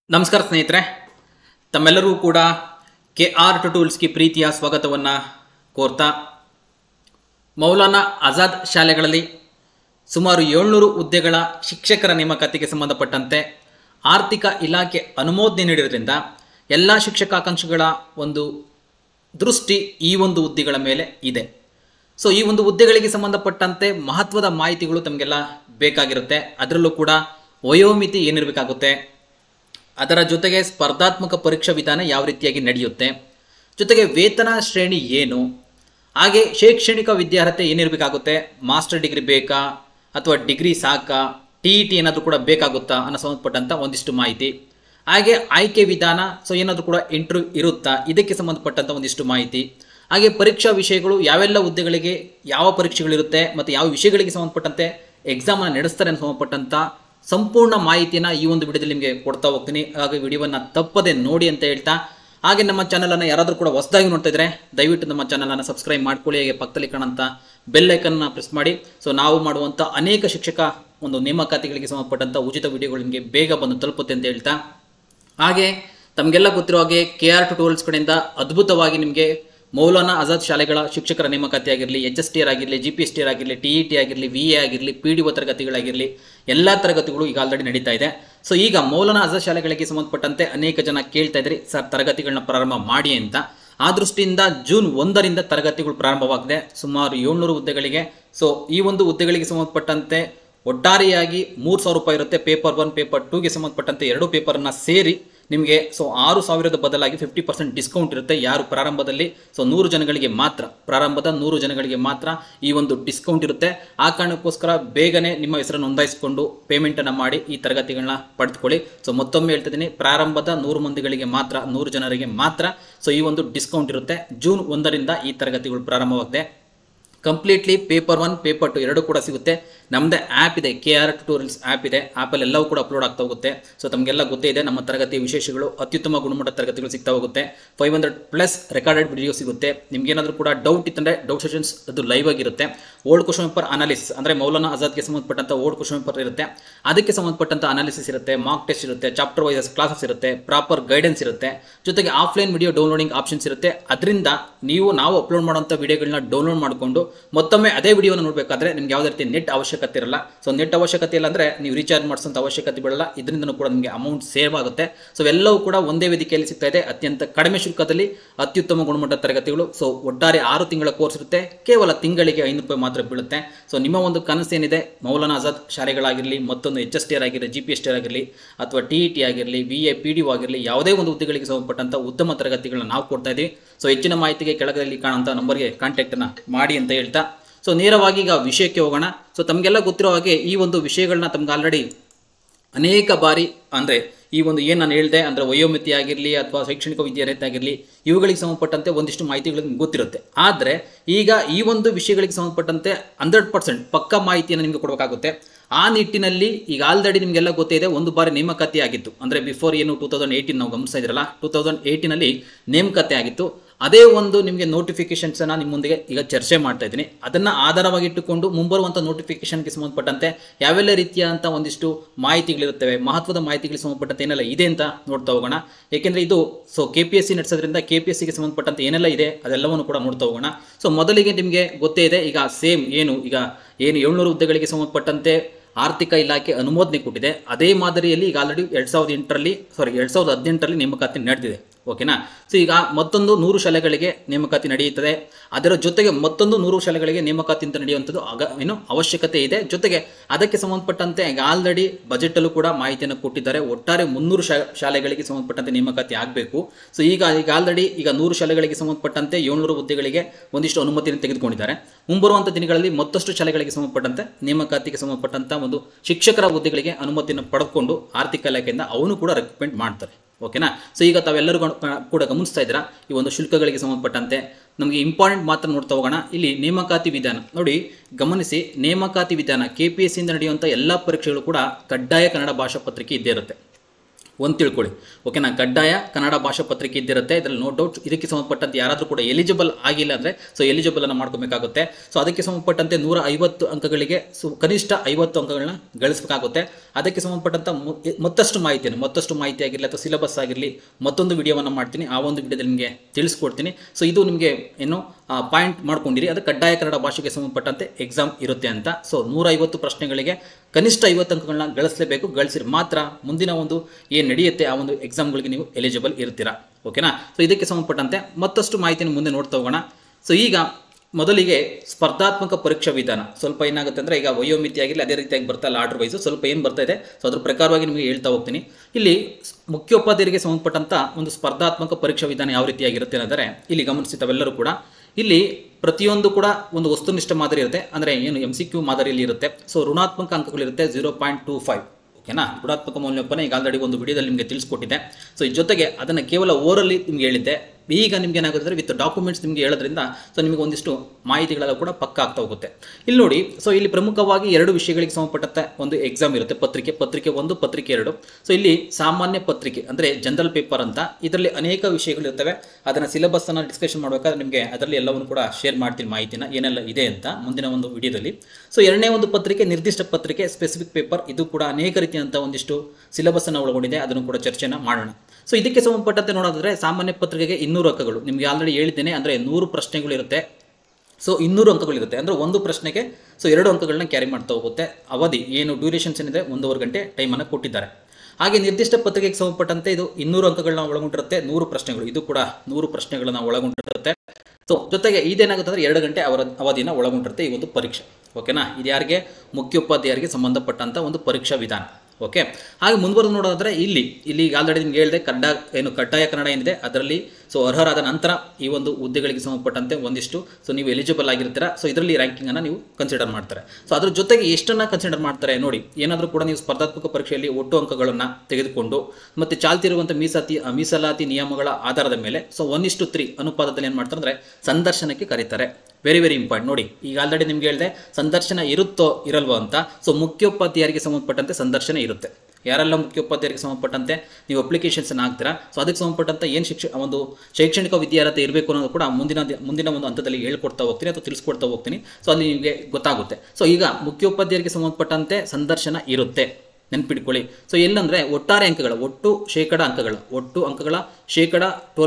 ನಮಸ್ಕಾರ ಸ್ನೇಹಿತರೆ, ತಮ್ಮೆಲ್ಲರೂ ಕೂಡ KR ಟೂಲ್ಸ್ಗೆ ಪ್ರೀತಿಯ ಸ್ವಾಗತವನ್ನು ಕೋರ್ತಾ, ಮೌಲಾನಾ ಆಜಾದ್ ಶಾಲೆಗಳಲ್ಲಿ ಸುಮಾರು 700 ಹುದ್ದೆಗಳ ಶಿಕ್ಷಕರ ನೇಮಕಾತಿಗೆ ಸಂಬಂಧಪಟ್ಟಂತೆ ಆರ್ಥಿಕ ಇಲಾಖೆ ಅನುಮೋದನೆ ನೀಡಿರೋದ್ರಿಂದ ಎಲ್ಲ ಶಿಕ್ಷಕಾಕಾಂಕ್ಷಿಗಳ ಒಂದು ದೃಷ್ಟಿ ಈ ಒಂದು ಹುದ್ದೆಗಳ ಮೇಲೆ ಇದೆ. ಸೊ ಈ ಒಂದು ಹುದ್ದೆಗಳಿಗೆ ಸಂಬಂಧಪಟ್ಟಂತೆ ಮಹತ್ವದ ಮಾಹಿತಿಗಳು ತಮಗೆಲ್ಲ ಬೇಕಾಗಿರುತ್ತೆ. ಅದರಲ್ಲೂ ಕೂಡ ವಯೋಮಿತಿ ಏನಿರಬೇಕಾಗುತ್ತೆ, ಅದರ ಜೊತೆಗೆ ಸ್ಪರ್ಧಾತ್ಮಕ ಪರೀಕ್ಷಾ ವಿಧಾನ ಯಾವ ರೀತಿಯಾಗಿ ನಡೆಯುತ್ತೆ, ಜೊತೆಗೆ ವೇತನ ಶ್ರೇಣಿ ಏನು, ಹಾಗೆ ಶೈಕ್ಷಣಿಕ ವಿದ್ಯಾರ್ಹತೆ ಏನಿರಬೇಕಾಗುತ್ತೆ, ಮಾಸ್ಟರ್ ಡಿಗ್ರಿ ಬೇಕಾ ಅಥವಾ ಡಿಗ್ರಿ ಸಾಕಾ, TET ಏನಾದರೂ ಕೂಡ ಬೇಕಾಗುತ್ತಾ ಅನ್ನೋ ಸಂಬಂಧಪಟ್ಟಂಥ ಒಂದಿಷ್ಟು ಮಾಹಿತಿ, ಹಾಗೆ ಆಯ್ಕೆ ವಿಧಾನ, ಸೊ ಏನಾದರೂ ಕೂಡ ಇಂಟರ್ವ್ಯೂ ಇರುತ್ತಾ, ಇದಕ್ಕೆ ಸಂಬಂಧಪಟ್ಟಂಥ ಒಂದಿಷ್ಟು ಮಾಹಿತಿ, ಹಾಗೆ ಪರೀಕ್ಷಾ ವಿಷಯಗಳು ಯಾವೆಲ್ಲ ಹುದ್ದೆಗಳಿಗೆ ಯಾವ ಪರೀಕ್ಷೆಗಳಿರುತ್ತೆ ಮತ್ತು ಯಾವ ವಿಷಯಗಳಿಗೆ ಸಂಬಂಧಪಟ್ಟಂತೆ ಎಕ್ಸಾಮನ್ನು ನಡೆಸ್ತಾರೆ ಅನ್ನೋ ಸಂಬಂಧಪಟ್ಟಂಥ ಸಂಪೂರ್ಣ ಮಾಹಿತಿಯನ್ನು ಈ ಒಂದು ವಿಡಿಯೋದಲ್ಲಿ ನಿಮಗೆ ಕೊಡ್ತಾ ಹೋಗ್ತೀನಿ. ಹಾಗೆ ವಿಡಿಯೋವನ್ನು ತಪ್ಪದೆ ನೋಡಿ ಅಂತ ಹೇಳ್ತಾ, ಹಾಗೆ ನಮ್ಮ ಚಾನಲನ್ನು ಯಾರಾದರೂ ಕೂಡ ಹೊಸದಾಗಿ ನೋಡ್ತಾ ಇದ್ದರೆ ದಯವಿಟ್ಟು ನಮ್ಮ ಚಾನಲನ್ನು ಸಬ್ಸ್ಕ್ರೈಬ್ ಮಾಡ್ಕೊಳ್ಳಿ. ಹಾಗೆ ಪಕ್ಕದಲ್ಲಿ ಕಾಣುವಂಥ ಬೆಲ್ ಐಕನ್ನ ಪ್ರೆಸ್ ಮಾಡಿ. ಸೊ ನಾವು ಮಾಡುವಂಥ ಅನೇಕ ಶಿಕ್ಷಕ ಒಂದು ನೇಮಕಾತಿಗಳಿಗೆ ಸಂಬಂಧಪಟ್ಟಂಥ ಉಚಿತ ವಿಡಿಯೋಗಳು ನಿಮಗೆ ಬೇಗ ಬಂದು ತಲುಪುತ್ತೆ ಅಂತ ಹೇಳ್ತಾ, ಹಾಗೆ ತಮಗೆಲ್ಲ ಗೊತ್ತಿರೋ ಹಾಗೆ KR ಟೂಲ್ಸ್ ಕಡೆಯಿಂದ ಅದ್ಭುತವಾಗಿ ನಿಮಗೆ ಮೌಲಾನಾ ಆಜಾದ್ ಶಾಲೆಗಳ ಶಿಕ್ಷಕರ ನೇಮಕಾತಿ ಆಗಿರಲಿ, HSTR ಆಗಿರಲಿ, GPSTR ಆಗಿರಲಿ, TET ಆಗಿರಲಿ, VA ಆಗಿರಲಿ, PDO ತರಗತಿಗಳಾಗಿರಲಿ, ಎಲ್ಲ ತರಗತಿಗಳು ಈಗ ಆಲ್ರೆಡಿ ನಡೀತಾ ಇದೆ. ಸೊ ಈಗ ಮೌಲಾನಾ ಆಜಾದ್ ಶಾಲೆಗಳಿಗೆ ಸಂಬಂಧಪಟ್ಟಂತೆ ಅನೇಕ ಜನ ಕೇಳ್ತಾ ಇದ್ರಿ, ಸರ್ ತರಗತಿಗಳನ್ನ ಪ್ರಾರಂಭ ಮಾಡಿ ಅಂತ. ಆ ದೃಷ್ಟಿಯಿಂದ ಜೂನ್ 1ರಿಂದ ತರಗತಿಗಳು ಪ್ರಾರಂಭವಾಗಿದೆ ಸುಮಾರು 700 ಹುದ್ದೆಗಳಿಗೆ. ಸೊ ಈ ಒಂದು ಹುದ್ದೆಗಳಿಗೆ ಸಂಬಂಧಪಟ್ಟಂತೆ ಒಟ್ಟಾರೆಯಾಗಿ 3,000 ರೂಪಾಯಿ ಇರುತ್ತೆ. ಪೇಪರ್ 1 ಪೇಪರ್ 2ಗೆ ಸಂಬಂಧಪಟ್ಟಂತೆ 2 ಪೇಪರನ್ನು ಸೇರಿ ನಿಮಗೆ 6,000 ಬದಲಾಗಿ 50% ಡಿಸ್ಕೌಂಟ್ ಇರುತ್ತೆ. ಯಾರು ಪ್ರಾರಂಭದಲ್ಲಿ 100 ಜನಗಳಿಗೆ ಮಾತ್ರ, ಪ್ರಾರಂಭದ 100 ಜನಗಳಿಗೆ ಮಾತ್ರ ಈ ಒಂದು ಡಿಸ್ಕೌಂಟ್ ಇರುತ್ತೆ. ಆ ಕಾರಣಕ್ಕೋಸ್ಕರ ಬೇಗನೆ ನಿಮ್ಮ ಹೆಸರನ್ನು ನೋಂದಾಯಿಸಿಕೊಂಡು ಪೇಮೆಂಟನ್ನು ಮಾಡಿ ಈ ತರಗತಿಗಳನ್ನ ಪಡೆದುಕೊಳ್ಳಿ. ಸೊ ಮತ್ತೊಮ್ಮೆ ಹೇಳ್ತಿದ್ದೀನಿ, ಪ್ರಾರಂಭದ 100 ಮಂದಿಗಳಿಗೆ ಮಾತ್ರ, 100 ಜನರಿಗೆ ಮಾತ್ರ ಸೊ ಈ ಒಂದು ಡಿಸ್ಕೌಂಟ್ ಇರುತ್ತೆ. ಜೂನ್ 1ರಿಂದ ಈ ತರಗತಿಗಳು ಪ್ರಾರಂಭವಾಗಿದೆ. ಕಂಪ್ಲೀಟ್ಲಿ ಪೇಪರ್ 1 ಪೇಪರ್ 2 ಎರಡು ಕೂಡ ಸಿಗುತ್ತೆ. ನಮ್ಮದೇ ಆ್ಯಪ್ ಇದೆ, KR ಟ್ಯೂಟೋರಿಯಲ್ಸ್ ಆ್ಯಪ್ ಇದೆ. ಆ್ಯಪಲ್ಲಿ ಎಲ್ಲವೂ ಕೂಡ ಅಪ್ಲೋಡ್ ಆಗ್ತಾ ಹೋಗುತ್ತೆ. ಸೊ ತಮಗೆಲ್ಲ ಗೊತ್ತೇ ಇದೆ, ನಮ್ಮ ತರಗತಿ ವಿಶೇಷಗಳು, ಅತ್ಯುತ್ತಮ ಗುಣಮಟ್ಟದ ತರಗತಿಗಳು ಸಿಗ್ತಾ ಹೋಗುತ್ತೆ. 500+ ರೆಕಾರ್ಡೆಡ್ ವಿಡಿಯೋ ಸಿಗುತ್ತೆ. ನಿಮ್ಗೇನಾದರೂ ಕೂಡ ಡೌಟ್ ಇತ್ತಂದರೆ ಡೌಟ್ ಸೆಷನ್ಸ್ ಅದು ಲೈವ್ ಆಗಿರುತ್ತೆ. ಓಲ್ಡ್ ಕ್ವಶನ್ ಪೇಪರ್ ಅನಾಲಿಸಿಸ್ ಅಂದರೆ ಮೌಲಾನಾ ಆಜಾದ್ಗೆ ಸಂಬಂಧಪಟ್ಟಂಥ ಓಲ್ಡ್ ಕ್ವಶನ್ ಪೇಪರ್ ಇರುತ್ತೆ, ಅದಕ್ಕೆ ಸಂಬಂಧಪಟ್ಟಂಥ ಅನಾಲಿಸಿಸ್ ಇರುತ್ತೆ, ಮಾರ್ಕ್ ಟೆಸ್ಟ್ ಇರುತ್ತೆ, ಚಾಪ್ಟರ್ ವೈಸಸ್ ಕ್ಲಾಸಸ್ ಇರುತ್ತೆ, ಪ್ರಾಪರ್ ಗೈಡೆನ್ಸ್ ಇರುತ್ತೆ, ಜೊತೆಗೆ ಆಫ್ಲೈನ್ ವಿಡಿಯೋ ಡೌನ್ಲೋಡಿಂಗ್ ಆಪ್ಷನ್ಸ್ ಇರುತ್ತೆ. ಅದರಿಂದ ನಾವು ಅಪ್ಲೋಡ್ ಮಾಡುವಂಥ ವಿಡಿಯೋಗಳನ್ನ ಡೌನ್ಲೋಡ್ ಮಾಡಿಕೊಂಡು ಮತ್ತೊಮ್ಮೆ ಅದೇ ವಿಡಿಯೋನ ನೋಡಬೇಕಾದ್ರೆ ನಿಮ್ಗೆ ಯಾವುದೇ ರೀತಿ ನೆಟ್ ಅವಶ್ಯಕತೆ ಇರಲ್ಲ. ಸೊ ನೆಟ್ ಅವಶ್ಯಕತೆ ಇಲ್ಲ ಅಂದರೆ ನೀವು ರೀಚಾರ್ಜ್ ಮಾಡಿಸೋಂಥ ಅವಶ್ಯಕತೆ ಬೀಳಲ್ಲ. ಇದರಿಂದನೂ ಕೂಡ ನಿಮಗೆ ಅಮೌಂಟ್ ಸೇವ್ ಆಗುತ್ತೆ. ಸೊ ಎಲ್ಲವೂ ಕೂಡ ಒಂದೇ ವೇದಿಕೆಯಲ್ಲಿ ಸಿಗ್ತಾ ಇದೆ, ಅತ್ಯಂತ ಕಡಿಮೆ ಶುಲ್ಕದಲ್ಲಿ ಅತ್ಯುತ್ತಮ ಗುಣಮಟ್ಟದ ತರಗತಿಗಳು. ಸೊ ಒಟ್ಟಾರೆ 6 ತಿಂಗಳ ಕೋರ್ಸ್ ಇರುತ್ತೆ, ಕೇವಲ ತಿಂಗಳಿಗೆ 500 ರೂಪಾಯಿ ಮಾತ್ರ ಬೀಳುತ್ತೆ. ಸೊ ನಿಮ್ಮ ಒಂದು ಕನಸು ಏನಿದೆ, ಮೌಲಾನಾ ಆಜಾದ್ ಶಾಲೆಗಳಾಗಿರಲಿ, ಮತ್ತೊಂದು HSTR ಆಗಿರಲಿ, GPSTR ಆಗಿರಲಿ, ಅಥವಾ TET ಆಗಿರಲಿ, VA PDO ಆಗಿರಲಿ, ಯಾವುದೇ ಒಂದು ಹುದ್ದೆಗಳಿಗೆ ಸಂಬಂಧಪಟ್ಟಂಥ ಉತ್ತಮ ತರಗತಿಗಳನ್ನ ನಾವು ಕೊಡ್ತಾ ಇದ್ದೀವಿ. ಸೊ ಹೆಚ್ಚಿನ ಮಾಹಿತಿಗೆ ಕೆಳಗಲ್ಲಿ ಕಾಣುವಂಥ ನಂಬರ್ಗೆ ಕಾಂಟ್ಯಾಕ್ಟನ್ನು ಮಾಡಿ ಅಂತ ಹೇಳ್ತಾ, ಸೊ ನೇರವಾಗಿ ಈಗ ವಿಷಯಕ್ಕೆ ಹೋಗೋಣ. ಸೊ ತಮಗೆಲ್ಲ ಗೊತ್ತಿರೋ ಹಾಗೆ ಈ ಒಂದು ವಿಷಯಗಳನ್ನ ತಮ್ಗೆ ಆಲ್ರೆಡಿ ಅನೇಕ ಬಾರಿ, ಅಂದರೆ ಈ ಒಂದು ಏನು ನಾನು ಹೇಳಿದೆ ಅಂದರೆ ವಯೋಮಿತಿ ಆಗಿರಲಿ ಅಥವಾ ಶೈಕ್ಷಣಿಕ ವಿದ್ಯಾರ್ಹತೆ ಆಗಿರಲಿ, ಇವುಗಳಿಗೆ ಸಂಬಂಧಪಟ್ಟಂತೆ ಒಂದಿಷ್ಟು ಮಾಹಿತಿಗಳು ನಿಮ್ಗೆ ಗೊತ್ತಿರುತ್ತೆ. ಆದರೆ ಈಗ ಈ ಒಂದು ವಿಷಯಗಳಿಗೆ ಸಂಬಂಧಪಟ್ಟಂತೆ 100% ಪಕ್ಕಾ ಮಾಹಿತಿಯನ್ನು ನಿಮಗೆ ಕೊಡಬೇಕಾಗುತ್ತೆ. ಆ ನಿಟ್ಟಿನಲ್ಲಿ ಈಗ ಆಲ್ರೆಡಿ ನಿಮಗೆಲ್ಲ ಗೊತ್ತೇ ಇದೆ, ಒಂದು ಬಾರಿ ನೇಮಕಾತಿ ಆಗಿತ್ತು. ಅಂದರೆ ಬಿಫೋರ್ ಏನು 2018 ನಾವು ಗಮನಿಸ್ತಾ ಇದ್ರಲ್ಲ, 2018ನಲ್ಲಿ ನೇಮಕಾತಿ ಆಗಿತ್ತು. ಅದೇ ಒಂದು ನಿಮಗೆ ನೋಟಿಫಿಕೇಶನ್ಸನ್ನು ನಿಮ್ಮ ಮುಂದೆ ಈಗ ಚರ್ಚೆ ಮಾಡ್ತಾ ಇದ್ದೀನಿ. ಅದನ್ನು ಆಧಾರವಾಗಿಟ್ಟುಕೊಂಡು ಮುಂಬರುವಂಥ ನೋಟಿಫಿಕೇಶನ್ಗೆ ಸಂಬಂಧಪಟ್ಟಂತೆ ಯಾವೆಲ್ಲ ರೀತಿಯಾದಂಥ ಒಂದಿಷ್ಟು ಮಾಹಿತಿಗಳಿರುತ್ತವೆ, ಮಹತ್ವದ ಮಾಹಿತಿಗಳಿಗೆ ಸಂಬಂಧಪಟ್ಟಂತೆ ಏನೆಲ್ಲ ಇದೆ ಅಂತ ನೋಡ್ತಾ ಹೋಗೋಣ. ಏಕೆಂದರೆ ಇದು KPSC ನಡೆಸೋದ್ರಿಂದ KPSCಗೆ ಸಂಬಂಧಪಟ್ಟಂತೆ ಏನೆಲ್ಲ ಇದೆ ಅದೆಲ್ಲವನ್ನು ಕೂಡ ನೋಡ್ತಾ ಹೋಗೋಣ. ಸೊ ಮೊದಲಿಗೆ ನಿಮಗೆ ಗೊತ್ತೇ ಇದೆ, ಈಗ ಸೇಮ್ ಏನು 700 ಹುದ್ದೆಗಳಿಗೆ ಸಂಬಂಧಪಟ್ಟಂತೆ ಆರ್ಥಿಕ ಇಲಾಖೆ ಅನುಮೋದನೆ ಕೊಟ್ಟಿದೆ. ಅದೇ ಮಾದರಿಯಲ್ಲಿ ಈಗ ಆಲ್ರೆಡಿ 2018ರಲ್ಲಿ ನೇಮಕಾತಿ ನಡೆದಿದೆ. ಓಕೆನಾ. ಸೊ ಈಗ ಮತ್ತೊಂದು 100 ಶಾಲೆಗಳಿಗೆ ನೇಮಕಾತಿ ನಡೆಯುತ್ತದೆ. ಅದರ ಜೊತೆಗೆ ಮತ್ತೊಂದು 100 ಶಾಲೆಗಳಿಗೆ ನೇಮಕಾತಿ ಅಂತ ನಡೆಯುವಂಥದ್ದು ಅವಶ್ಯಕತೆ ಇದೆ. ಜೊತೆಗೆ ಅದಕ್ಕೆ ಸಂಬಂಧಪಟ್ಟಂತೆ ಈಗ ಆಲ್ರೆಡಿ ಬಜೆಟಲ್ಲೂ ಕೂಡ ಮಾಹಿತಿಯನ್ನು ಕೊಟ್ಟಿದ್ದಾರೆ. ಒಟ್ಟಾರೆ 300 ಶಾಲೆಗಳಿಗೆ ಸಂಬಂಧಪಟ್ಟಂತೆ ನೇಮಕಾತಿ ಆಗಬೇಕು. ಸೊ ಈಗ ಆಲ್ರೆಡಿ 100 ಶಾಲೆಗಳಿಗೆ ಸಂಬಂಧಪಟ್ಟಂತೆ 700 ಹುದ್ದೆಗಳಿಗೆ ಒಂದಿಷ್ಟು ಅನುಮತಿಯನ್ನು ತೆಗೆದುಕೊಂಡಿದ್ದಾರೆ. ಮುಂಬರುವಂಥ ದಿನಗಳಲ್ಲಿ ಮತ್ತಷ್ಟು ಶಾಲೆಗಳಿಗೆ ಸಂಬಂಧಪಟ್ಟಂತೆ ನೇಮಕಾತಿಗೆ ಸಂಬಂಧಪಟ್ಟಂಥ ಒಂದು ಶಿಕ್ಷಕರ ಹುದ್ದೆಗಳಿಗೆ ಅನುಮತಿಯನ್ನು ಪಡೆದುಕೊಂಡು ಆರ್ಥಿಕ ಇಲಾಖೆಯಿಂದ ಅವನು ಕೂಡ ರೆಕಮೆಂಡ್ ಮಾಡ್ತಾರೆ. ಓಕೆನಾ. ಸೊ ಈಗ ತಾವೆಲ್ಲರೂ ಕೂಡ ಗಮನಿಸ್ತಾ ಇದ್ದೀರಾ, ಈ ಒಂದು ಶುಲ್ಕಗಳಿಗೆ ಸಂಬಂಧಪಟ್ಟಂತೆ ನಮಗೆ ಇಂಪಾರ್ಟೆಂಟ್ ಮಾತ್ರ ನೋಡ್ತಾ ಹೋಗೋಣ. ಇಲ್ಲಿ ನೇಮಕಾತಿ ವಿಧಾನ ನೋಡಿ, ಗಮನಿಸಿ. ನೇಮಕಾತಿ ವಿಧಾನ KPSCಯಿಂದ ನಡೆಯುವಂಥ ಎಲ್ಲ ಪರೀಕ್ಷೆಗಳು ಕೂಡ ಕಡ್ಡಾಯ ಕನ್ನಡ ಭಾಷಾ ಪತ್ರಿಕೆ ಇದ್ದೇ ಇರುತ್ತೆ. ಒಂದು ತಿಳ್ಕೊಳ್ಳಿ. ಓಕೆನಾ, ಕಡ್ಡಾಯ ಕನ್ನಡ ಭಾಷಾ ಪತ್ರಿಕೆ ಇದ್ದಿರುತ್ತೆ. ಇದರಲ್ಲಿ ನೋ ಡೌಟ್. ಇದಕ್ಕೆ ಸಂಬಂಧಪಟ್ಟಂತೆ ಯಾರಾದರೂ ಕೂಡ ಎಲಿಜಿಬಲ್ ಆಗಿಲ್ಲ ಅಂದರೆ ಸೊ ಎಲಿಜಿಬಲನ್ನು ಮಾಡ್ಕೋಬೇಕಾಗುತ್ತೆ. ಸೊ ಅದಕ್ಕೆ ಸಂಬಂಧಪಟ್ಟಂತೆ 150 ಅಂಕಗಳಿಗೆ ಕನಿಷ್ಠ 50 ಅಂಕಗಳನ್ನ ಗಳಿಸಬೇಕಾಗುತ್ತೆ. ಅದಕ್ಕೆ ಸಂಬಂಧಪಟ್ಟಂಥ ಮತ್ತಷ್ಟು ಮಾಹಿತಿ ಆಗಿರಲಿ ಅಥವಾ ಸಿಲೆಬಸ್ ಆಗಿರಲಿ ಮತ್ತೊಂದು ವಿಡಿಯೋವನ್ನು ಮಾಡ್ತೀನಿ. ಆ ಒಂದು ವಿಡಿಯೋದಲ್ಲಿ ನಿಮಗೆ ತಿಳಿಸ್ಕೊಡ್ತೀನಿ. ಸೊ ಇದು ನಿಮಗೆ ಏನು ಪಾಯಿಂಟ್ ಮಾಡ್ಕೊಂಡಿರಿ. ಅದು ಕಡ್ಡಾಯ ಕನ್ನಡ ಭಾಷೆಗೆ ಸಂಬಂಧಪಟ್ಟಂತೆ ಎಕ್ಸಾಮ್ ಇರುತ್ತೆ ಅಂತ. ಸೊ 150 ಪ್ರಶ್ನೆಗಳಿಗೆ ಕನಿಷ್ಠ 50 ಅಂಕಗಳನ್ನ ಗಳಿಸಲೇಬೇಕು. ಗಳಿಸಿದ್ರೆ ಮಾತ್ರ ಮುಂದಿನ ಒಂದು ಏನು ನಡೆಯುತ್ತೆ ಆ ಒಂದು ಎಕ್ಸಾಮ್ಗಳಿಗೆ ನೀವು ಎಲಿಜಿಬಲ್ ಇರ್ತೀರಾ. ಓಕೆನಾ. ಸೊ ಇದಕ್ಕೆ ಸಂಬಂಧಪಟ್ಟಂತೆ ಮತ್ತಷ್ಟು ಮಾಹಿತಿಯನ್ನು ಮುಂದೆ ನೋಡ್ತಾ ಹೋಗೋಣ. ಸೊ ಈಗ ಮೊದಲಿಗೆ ಸ್ಪರ್ಧಾತ್ಮಕ ಪರೀಕ್ಷಾ ವಿಧಾನ ಸ್ವಲ್ಪ ಏನಾಗುತ್ತೆ ಅಂದರೆ, ಈಗ ವಯೋಮಿತಿ ಆಗಿರಲಿ ಅದೇ ರೀತಿಯಾಗಿ ಬರ್ತಾ ಇಲ್ಲ, ಆರ್ಡರ್ ವೈಸು ಸ್ವಲ್ಪ ಏನು ಬರ್ತಾ ಇದೆ. ಸೊ ಅದ್ರ ಪ್ರಕಾರವಾಗಿ ನಿಮಗೆ ಹೇಳ್ತಾ ಹೋಗ್ತೀನಿ. ಇಲ್ಲಿ ಮುಖ್ಯೋಪಾಧ್ಯಾಯರಿಗೆ ಸಂಬಂಧಪಟ್ಟಂಥ ಒಂದು ಸ್ಪರ್ಧಾತ್ಮಕ ಪರೀಕ್ಷಾ ವಿಧಾನ ಯಾವ ರೀತಿಯಾಗಿರುತ್ತೆ ಅಂದರೆ, ಇಲ್ಲಿ ಗಮನಿಸಿ ತಾವೆಲ್ಲರೂ ಕೂಡ ಇಲ್ಲಿ ಪ್ರತಿಯೊಂದು ಕೂಡ ಒಂದು ವಸ್ತುನಿಷ್ಠ ಮಾದರಿ ಇರುತ್ತೆ. ಅಂದರೆ ಏನು MCQ ಮಾದರಿಯಲ್ಲಿ ಇರುತ್ತೆ. ಸೊ ಋಣಾತ್ಮಕ ಅಂಕಗಳಿರುತ್ತೆ 0.25. ಓಕೆನಾ. ಋಣಾತ್ಮಕ ಮೌಲ್ಯಮಾಪನ ಈಗ ಆಲ್ರೆಡಿ ಒಂದು ವಿಡಿಯೋದಲ್ಲಿ ನಿಮಗೆ ತಿಳಿಸ್ಕೊಟ್ಟಿದೆ. ಸೊ ಈ ಜೊತೆಗೆ ಅದನ್ನು ಕೇವಲ ಓರಲ್ಲಿ ನಿಮಗೆ ಹೇಳಿದ್ದೆ. ಈಗ ನಿಮ್ಗೆ ಏನಾಗುತ್ತೆ ವಿತ್ ಡಾಕ್ಯುಮೆಂಟ್ಸ್ ನಿಮಗೆ ಹೇಳೋದ್ರಿಂದ ಸೊ ನಿಮಗೆ ಒಂದಿಷ್ಟು ಮಾಹಿತಿಗಳೆಲ್ಲ ಕೂಡ ಪಕ್ಕ ಆಗ್ತಾ ಹೋಗುತ್ತೆ. ಇಲ್ಲಿ ನೋಡಿ, ಸೊ ಇಲ್ಲಿ ಪ್ರಮುಖವಾಗಿ 2 ವಿಷಯಗಳಿಗೆ ಸಂಬಂಧಪಟ್ಟಂತೆ ಒಂದು ಎಕ್ಸಾಮ್ ಇರುತ್ತೆ. ಪತ್ರಿಕೆ 1, ಪತ್ರಿಕೆ 2. ಸೊ ಇಲ್ಲಿ ಸಾಮಾನ್ಯ ಪತ್ರಿಕೆ ಅಂದರೆ ಜನರಲ್ ಪೇಪರ್ ಅಂತ, ಇದರಲ್ಲಿ ಅನೇಕ ವಿಷಯಗಳಿರ್ತವೆ. ಅದನ್ನು ಸಿಲೆಬಸ್ಸನ್ನು ಡಿಸ್ಕಷನ್ ಮಾಡಬೇಕಾದ್ರೆ ನಿಮಗೆ ಅದರಲ್ಲಿ ಎಲ್ಲವನ್ನು ಕೂಡ ಶೇರ್ ಮಾಡ್ತೀನಿ ಮಾಹಿತಿನ ಏನೆಲ್ಲ ಇದೆ ಅಂತ ಮುಂದಿನ ಒಂದು ವಿಡಿಯೋದಲ್ಲಿ. ಸೊ ಎರಡನೇ ಒಂದು ಪತ್ರಿಕೆ ನಿರ್ದಿಷ್ಟ ಪತ್ರಿಕೆ ಸ್ಪೆಸಿಫಿಕ್ ಪೇಪರ್. ಇದು ಕೂಡ ಅನೇಕ ರೀತಿಯಂಥ ಒಂದಿಷ್ಟು ಸಿಲೆಬಸ್ಸನ್ನು ಒಳಗೊಂಡಿದೆ. ಅದನ್ನು ಕೂಡ ಚರ್ಚೆನ ಮಾಡೋಣ. ಸೊ ಇದಕ್ಕೆ ಸಂಬಂಧಪಟ್ಟಂತೆ ನೋಡೋದಾದ್ರೆ ಸಾಮಾನ್ಯ ಪತ್ರಿಕೆಗೆ 200 ಅಂಕಗಳು ನಿಮಗೆ ಆಲ್ರೆಡಿ ಹೇಳಿದ್ದೇನೆ. ಅಂದರೆ 100 ಪ್ರಶ್ನೆಗಳು ಇರುತ್ತೆ. ಸೊ 200 ಅಂಕಗಳಿರುತ್ತೆ. ಅಂದರೆ ಒಂದು ಪ್ರಶ್ನೆಗೆ ಸೊ 2 ಅಂಕಗಳನ್ನ ಕ್ಯಾರಿ ಮಾಡ್ತಾ ಹೋಗುತ್ತೆ. ಅವಧಿ ಏನು ಡ್ಯೂರೇಷನ್ಸ್ ಏನಿದೆ 1.5 ಗಂಟೆ ಟೈಮನ್ನು ಕೊಟ್ಟಿದ್ದಾರೆ. ಹಾಗೆ ನಿರ್ದಿಷ್ಟ ಪತ್ರಿಕೆಗೆ ಸಂಬಂಧಪಟ್ಟಂತೆ ಇದು 200 ಅಂಕಗಳನ್ನ ಒಳಗೊಂಡಿರುತ್ತೆ. 100 ಪ್ರಶ್ನೆಗಳು, ಇದು ಕೂಡ 100 ಪ್ರಶ್ನೆಗಳನ್ನ ಒಳಗೊಂಡಿರುತ್ತೆ. ಸೊ ಜೊತೆಗೆ ಇದೇನಾಗುತ್ತೆ ಅಂದರೆ 2 ಗಂಟೆ ಅವಧಿನ ಒಳಗೊಂಡಿರುತ್ತೆ ಈ ಒಂದು ಪರೀಕ್ಷೆ. ಓಕೆನಾ. ಇದು ಯಾರಿಗೆ? ಮುಖ್ಯೋಪಾಧ್ಯಾಯರಿಗೆ ಸಂಬಂಧಪಟ್ಟಂಥ ಒಂದು ಪರೀಕ್ಷಾ ವಿಧಾನ. ಓಕೆ. ಹಾಗೆ ಮುಂದುವರೆದು ನೋಡೋದಾದ್ರೆ ಇಲ್ಲಿ ಆಲ್ರೆಡಿ ನಿಮ್ಗೆ ಹೇಳಿದೆ ಕಡ್ಡಾಯ ಕನ್ನಡ ಏನಿದೆ ಅದರಲ್ಲಿ ಸೊ ಅರ್ಹರಾದ ನಂತರ ಈ ಒಂದು ಹುದ್ದೆಗಳಿಗೆ ಸಂಬಂಧಪಟ್ಟಂತೆ ಒಂದಿಷ್ಟು ಸೊ ನೀವು ಎಲಿಜಿಬಲ್ ಆಗಿರ್ತೀರಾ. ಸೊ ಇದರಲ್ಲಿ ರ್ಯಾಂಕಿಂಗನ್ನು ನೀವು ಕನ್ಸಿಡರ್ ಮಾಡ್ತಾರೆ. ಸೊ ಅದ್ರ ಜೊತೆಗೆ ಎಷ್ಟನ್ನು ಕನ್ಸಿಡರ್ ಮಾಡ್ತಾರೆ ನೋಡಿ. ಏನಾದರೂ ಕೂಡ ನೀವು ಸ್ಪರ್ಧಾತ್ಮಕ ಪರೀಕ್ಷೆಯಲ್ಲಿ ಒಟ್ಟು ಅಂಕಗಳನ್ನು ತೆಗೆದುಕೊಂಡು ಮತ್ತು ಚಾಲ್ತಿರುವಂಥ ಮೀಸಲಾತಿ ನಿಯಮಗಳ ಆಧಾರದ ಮೇಲೆ ಸೊ 1:3 ಅನುಪಾತದಲ್ಲಿ ಏನು ಮಾಡ್ತಾರೆ ಅಂದರೆ ಸಂದರ್ಶನಕ್ಕೆ ಕರೀತಾರೆ. ವೆರಿ ಇಂಪಾರ್ಟೆಂಟ್ ನೋಡಿ. ಈಗ ಆಲ್ರೆಡಿ ನಿಮ್ಗೆ ಹೇಳಿದೆ ಸಂದರ್ಶನ ಇರುತ್ತೋ ಇರಲ್ವೋ ಅಂತ. ಸೊ ಮುಖ್ಯೋಪಾಧ್ಯಾಯರಿಗೆ ಸಂಬಂಧಪಟ್ಟಂತೆ ಸಂದರ್ಶನ ಇರುತ್ತೆ. ಯಾರೆಲ್ಲ ಮುಖ್ಯೋಪಾಧ್ಯಾಯರಿಗೆ ಸಂಬಂಧಪಟ್ಟಂತೆ ನೀವು ಅಪ್ಲಿಕೇಶನ್ಸನ್ನು ಹಾಕ್ತೀರಾ. ಸೊ ಅದಕ್ಕೆ ಸಂಬಂಧಪಟ್ಟಂತೆ ಏನು ಒಂದು ಶೈಕ್ಷಣಿಕ ವಿದ್ಯಾರ್ಹತೆ ಇರಬೇಕು ಅನ್ನೋದು ಕೂಡ ಮುಂದಿನ ಒಂದು ಹಂತದಲ್ಲಿ ಹೇಳ್ಕೊಡ್ತಾ ಹೋಗ್ತೀನಿ ಅಥವಾ ತಿಳಿಸ್ಕೊಡ್ತಾ ಹೋಗ್ತೀನಿ. ಸೊ ಅಲ್ಲಿ ನಿಮಗೆ ಗೊತ್ತಾಗುತ್ತೆ. ಸೊ ಈಗ ಮುಖ್ಯೋಪಾಧ್ಯಾಯರಿಗೆ ಸಂಬಂಧಪಟ್ಟಂತೆ ಸಂದರ್ಶನ ಇರುತ್ತೆ, ನೆನ್ಪಿಟ್ಕೊಳ್ಳಿ. ಸೊ ಎಲ್ಲಂದರೆ ಒಟ್ಟಾರೆ ಅಂಕಗಳ ಒಟ್ಟು ಅಂಕಗಳ ಶೇಕಡ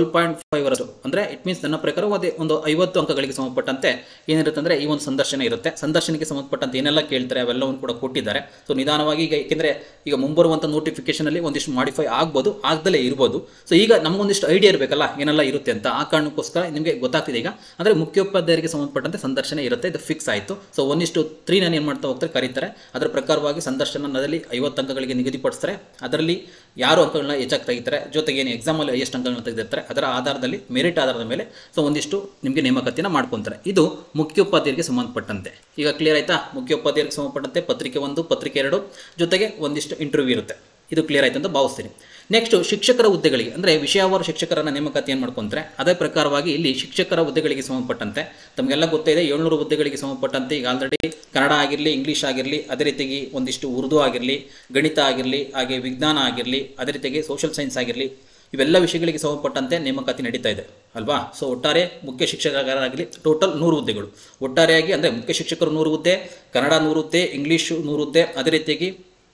12.5 ಅಂದರೆ ಇಟ್ ಮೀನ್ಸ್ ನನ್ನ ಪ್ರಕಾರ ಒಂದು 50 ಅಂಕಗಳಿಗೆ ಸಂಬಂಧಪಟ್ಟಂತೆ ಏನಿರುತ್ತೆ ಅಂದರೆ ಈ ಒಂದು ಸಂದರ್ಶನ ಇರುತ್ತೆ. ಸಂದರ್ಶನಕ್ಕೆ ಸಂಬಂಧಪಟ್ಟಂತೆ ಏನೆಲ್ಲ ಕೇಳ್ತಾರೆ ಅವೆಲ್ಲವನ್ನು ಕೂಡ ಕೊಟ್ಟಿದ್ದಾರೆ. ಸೊ ನಿಧಾನವಾಗಿ ಈಗ ಏಕೆಂದರೆ ಈಗ ಮುಂಬರುವಂಥ ನೋಟಿಫಿಕೇಶನಲ್ಲಿ ಒಂದಿಷ್ಟು ಮಾಡಿಫೈ ಆಗ್ಬೋದು, ಆಗದಲ್ಲೇ ಇರ್ಬೋದು. ಸೊ ಈಗ ನಮಗೊಂದಿಷ್ಟು ಐಡಿಯಾ ಇರಬೇಕಲ್ಲ ಏನೆಲ್ಲ ಇರುತ್ತೆ ಅಂತ. ಆ ಕಾರಣಕ್ಕೋಸ್ಕರ ನಿಮಗೆ ಗೊತ್ತಾಗ್ತಿದೆ ಈಗ. ಅಂದರೆ ಮುಖ್ಯೋಪಾಧ್ಯಾಯರಿಗೆ ಸಂಬಂಧಪಟ್ಟಂತೆ ಸಂದರ್ಶನ ಇರುತ್ತೆ, ಇದು ಫಿಕ್ಸ್ ಆಯಿತು. ಸೊ 1:3 ನಾನು ಏನು ಮಾಡ್ತಾ ಹೋಗ್ತಾರೆ ಕರೀತಾರೆ. ಅದರ ಪ್ರಕಾರವಾಗಿ ಸಂದರ್ಶನದಲ್ಲಿ 50 ಅಂಕಗಳಿಗೆ ನಿಗದಿಪಡಿಸ್ತಾರೆ. ಅದರಲ್ಲಿ ಯಾರು ಅಂಕಗಳನ್ನ ಹೆಚ್ಚಾಗಿ ತೆಗಿತಾರೆ, ಜೊತೆಗೆ ಏನು ಎಕ್ಸಾಮಲ್ಲಿ ಎಷ್ಟು ಅಂಕಗಳನ್ನ ತೆಗೆದಿರ್ತಾರೆ ಅದರ ಆಧಾರದಲ್ಲಿ ಮೆರಿಟ್ ಆಧಾರದ ಮೇಲೆ ಸೊ ಒಂದಿಷ್ಟು ನಿಮಗೆ ನೇಮಕಾತಿಯನ್ನು ಮಾಡ್ಕೊತಾರೆ. ಇದು ಮುಖ್ಯೋಪಾಧ್ಯಾಯರಿಗೆ ಸಂಬಂಧಪಟ್ಟಂತೆ. ಈಗ ಕ್ಲಿಯರ್ ಆಯ್ತಾ? ಮುಖ್ಯೋಪಾಧ್ಯಾಯರಿಗೆ ಸಂಬಂಧಪಟ್ಟಂತೆ ಪತ್ರಿಕೆ 1, ಪತ್ರಿಕೆ 2 ಜೊತೆಗೆ ಒಂದಿಷ್ಟು ಇಂಟರ್ವ್ಯೂ ಇರುತ್ತೆ. ಇದು ಕ್ಲಿಯರ್ ಆಯ್ತು ಅಂತ ಭಾವಿಸ್ತೀನಿ. ನೆಕ್ಸ್ಟ್ ಶಿಕ್ಷಕರ ಹುದ್ದೆಗಳಿಗೆ ಅಂದರೆ ವಿಷಯವಾರು ಶಿಕ್ಷಕರನ್ನ ನೇಮಕಾತಿಯನ್ನು ಮಾಡ್ಕೊಂತಾರೆ. ಅದೇ ಪ್ರಕಾರವಾಗಿ ಇಲ್ಲಿ ಶಿಕ್ಷಕರ ಹುದ್ದೆಗಳಿಗೆ ಸಂಬಂಧಪಟ್ಟಂತೆ ತಮಗೆಲ್ಲ ಗೊತ್ತಿದೆ 700 ಹುದ್ದೆಗಳಿಗೆ ಸಂಬಂಧಪಟ್ಟಂತೆ ಈಗ ಆಲ್ರೆಡಿ ಕನ್ನಡ ಆಗಿರಲಿ, ಇಂಗ್ಲೀಷ್ ಆಗಿರಲಿ, ಅದೇ ರೀತಿಯಾಗಿ ಒಂದಿಷ್ಟು ಉರ್ದು ಆಗಿರಲಿ, ಗಣಿತ ಆಗಿರಲಿ, ಹಾಗೆ ವಿಜ್ಞಾನ ಆಗಿರಲಿ, ಅದೇ ರೀತಿಯಾಗಿ ಸೋಷಿಯಲ್ ಸೈನ್ಸ್ ಆಗಿರಲಿ, ಇವೆಲ್ಲ ವಿಷಯಗಳಿಗೆ ಸಂಬಂಧಪಟ್ಟಂತೆ ನೇಮಕಾತಿ ನಡೀತಾ ಇದೆ ಅಲ್ವಾ. ಸೊ ಒಟ್ಟಾರೆ ಮುಖ್ಯ ಶಿಕ್ಷಕರಾಗಲಿ ಟೋಟಲ್ 100 ಹುದ್ದೆಗಳು ಒಟ್ಟಾರೆಯಾಗಿ ಅಂದರೆ ಮುಖ್ಯ ಶಿಕ್ಷಕರು 100 ಹುದ್ದೆ, ಕನ್ನಡ 100 ಹುದ್ದೆ, ಇಂಗ್ಲೀಷು 100 ಹುದ್ದೆ, ಅದೇ ರೀತಿಯಾಗಿ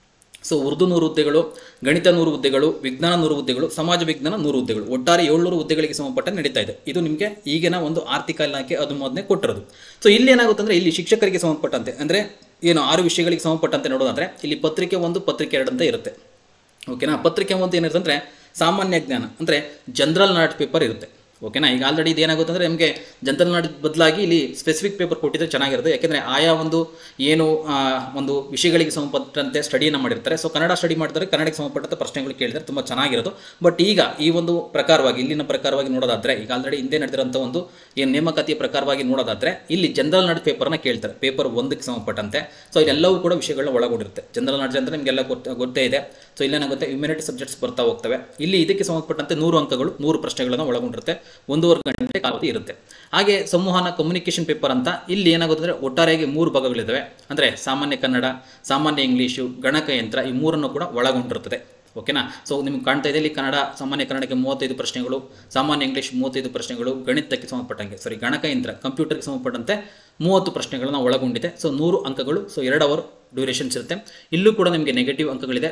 ಸೊ ಉರ್ದು 100 ಹುದ್ದೆಗಳು, ಗಣಿತ 100 ಹುದ್ದೆಗಳು, ವಿಜ್ಞಾನ 100 ಹುದ್ದೆಗಳು, ಸಮಾಜ ವಿಜ್ಞಾನ 100 ಹುದ್ದೆಗಳು, ಒಟ್ಟಾರೆ 700 ಹುದ್ದೆಗಳಿಗೆ ಸಂಬಂಧಪಟ್ಟ ನಡೀತಾ ಇದೆ. ಇದು ನಿಮಗೆ ಈಗಿನ ಒಂದು ಆರ್ಥಿಕ ಇಲಾಖೆ ಅನುಮೋದನೆ ಕೊಟ್ಟಿರೋದು. ಸೊ ಇಲ್ಲಿ ಏನಾಗುತ್ತೆ ಅಂದರೆ ಇಲ್ಲಿ ಶಿಕ್ಷಕರಿಗೆ ಸಂಬಂಧಪಟ್ಟಂತೆ ಅಂದರೆ ಏನು 6 ವಿಷಯಗಳಿಗೆ ಸಂಬಂಧಪಟ್ಟಂತೆ ನೋಡೋದಾದರೆ ಇಲ್ಲಿ ಪತ್ರಿಕೆ 1, ಪತ್ರಿಕೆ 2 ಅಂತ ಇರುತ್ತೆ. ಓಕೆನಾ. ಪತ್ರಿಕೆ 1 ಏನಿರುತ್ತೆ ಅಂದರೆ ಸಾಮಾನ್ಯ ಜ್ಞಾನ ಅಂದರೆ ಜನರಲ್ ನಾಲೆಡ್ಜ್ ಪೇಪರ್ ಇರುತ್ತೆ. ಓಕೆನಾ. ಈಗ ಆಲ್ರೆಡಿ ಇದು ಏನಾಗುತ್ತೆ ಅಂದರೆ ನಿಮಗೆ ಜನರಲ್ ನಾಲೆಡ್ಜ್ ಬದಲಾಗಿ ಇಲ್ಲಿ ಸ್ಪೆಸಿಫಿಕ್ ಪೇಪರ್ ಕೊಟ್ಟಿದ್ರೆ ಚೆನ್ನಾಗಿರುತ್ತೆ. ಯಾಕೆಂದರೆ ಆಯಾ ಒಂದು ಏನು ಒಂದು ವಿಷಯಗಳಿಗೆ ಸಂಬಂಧಪಟ್ಟಂತೆ ಸ್ಟಡಿಯನ್ನು ಮಾಡಿರ್ತಾರೆ. ಸೊ ಕನ್ನಡ ಸ್ಟಡಿ ಮಾಡ್ತಾರೆ, ಕನ್ನಡಕ್ಕೆ ಸಂಬಂಧಪಟ್ಟಂಥ ಪ್ರಶ್ನೆಗಳು ಕೇಳಿದರೆ ತುಂಬ ಚೆನ್ನಾಗಿರೋದು. ಬಟ್ ಈಗ ಈ ಒಂದು ಪ್ರಕಾರವಾಗಿ ಇಲ್ಲಿನ ಪ್ರಕಾರವಾಗಿ ನೋಡೋದಾದರೆ ಈಗ ಆಲ್ರೆಡಿ ಹಿಂದೆ ನಡೆದಿರೋಂಥ ಒಂದು ಏನು ನೇಮಕಾತಿಯ ಪ್ರಕಾರವಾಗಿ ನೋಡೋದಾದರೆ ಇಲ್ಲಿ ಜನರಲ್ ನಾಲೆಡ್ಜ್ ಪೇಪರ್ನ ಕೇಳ್ತಾರೆ. ಪೇಪರ್ 1ಕ್ಕೆ ಸಂಬಂಧಪಟ್ಟಂತೆ ಸೊ ಇಲ್ಲೆಲ್ಲವೂ ಕೂಡ ವಿಷಯಗಳನ್ನ ಒಳಗೊಂಡಿರುತ್ತೆ. ಜನರಲ್ ನಾಲೆಡ್ಜ್ ಅಂದರೆ ನಿಮಗೆಲ್ಲ ಗೊತ್ತೇ ಇದೆ. ಸೊ ಇಲ್ಲೇನಾಗುತ್ತೆ ಹ್ಯುಮ್ಯಾನಿಟಿ ಸಬ್ಜೆಕ್ಟ್ಸ್ ಬರ್ತಾ ಹೋಗ್ತವೆ. ಇಲ್ಲಿ ಇದಕ್ಕೆ ಸಂಬಂಧಪಟ್ಟಂತೆ 100 ಅಂಕಗಳು 100 ಪ್ರಶ್ನೆಗಳನ್ನು ಒಳಗೊಂಡಿರುತ್ತೆ. 1.5 ಗಂಟೆ ಕಾಲಾವಧಿ ಇರುತ್ತೆ. ಹಾಗೆ ಸಂವಹನ ಕಮ್ಯುನಿಕೇಷನ್ ಪೇಪರ್ ಅಂತ ಇಲ್ಲಿ ಏನಾಗುತ್ತೆ ಅಂದರೆ ಒಟ್ಟಾರೆಯಾಗಿ 3 ಭಾಗಗಳಿದ್ದಾವೆ. ಅಂದರೆ ಸಾಮಾನ್ಯ ಕನ್ನಡ, ಸಾಮಾನ್ಯ ಇಂಗ್ಲೀಷು, ಗಣಕಯಂತ್ರ, ಈ 3 ಕೂಡ ಒಳಗೊಂಡಿರುತ್ತದೆ. ಓಕೆನಾ. ಸೊ ನಿಮ್ಗೆ ಕಾಣ್ತಾ ಇದೆ ಇಲ್ಲಿ ಕನ್ನಡ ಸಾಮಾನ್ಯ ಕನ್ನಡಕ್ಕೆ 35 ಪ್ರಶ್ನೆಗಳು, ಸಾಮಾನ್ಯ ಇಂಗ್ಲೀಷ್ 35 ಪ್ರಶ್ನೆಗಳು, ಗಣಿತಕ್ಕೆ ಸಂಬಂಧಪಟ್ಟಂಗೆ ಗಣಕಯಂತ್ರ ಕಂಪ್ಯೂಟರ್ಗೆ ಸಂಬಂಧಪಟ್ಟಂತೆ 30 ಪ್ರಶ್ನೆಗಳನ್ನ ಒಳಗೊಂಡಿದೆ. ಸೊ 100 ಅಂಕಗಳು. ಸೊ 2 ಅವರ್ ಡ್ಯೂರೇಷನ್ಸ್ ಇರುತ್ತೆ. ಇಲ್ಲೂ ಕೂಡ ನಿಮಗೆ ನೆಗೆಟಿವ್ ಅಂಕಗಳಿದೆ,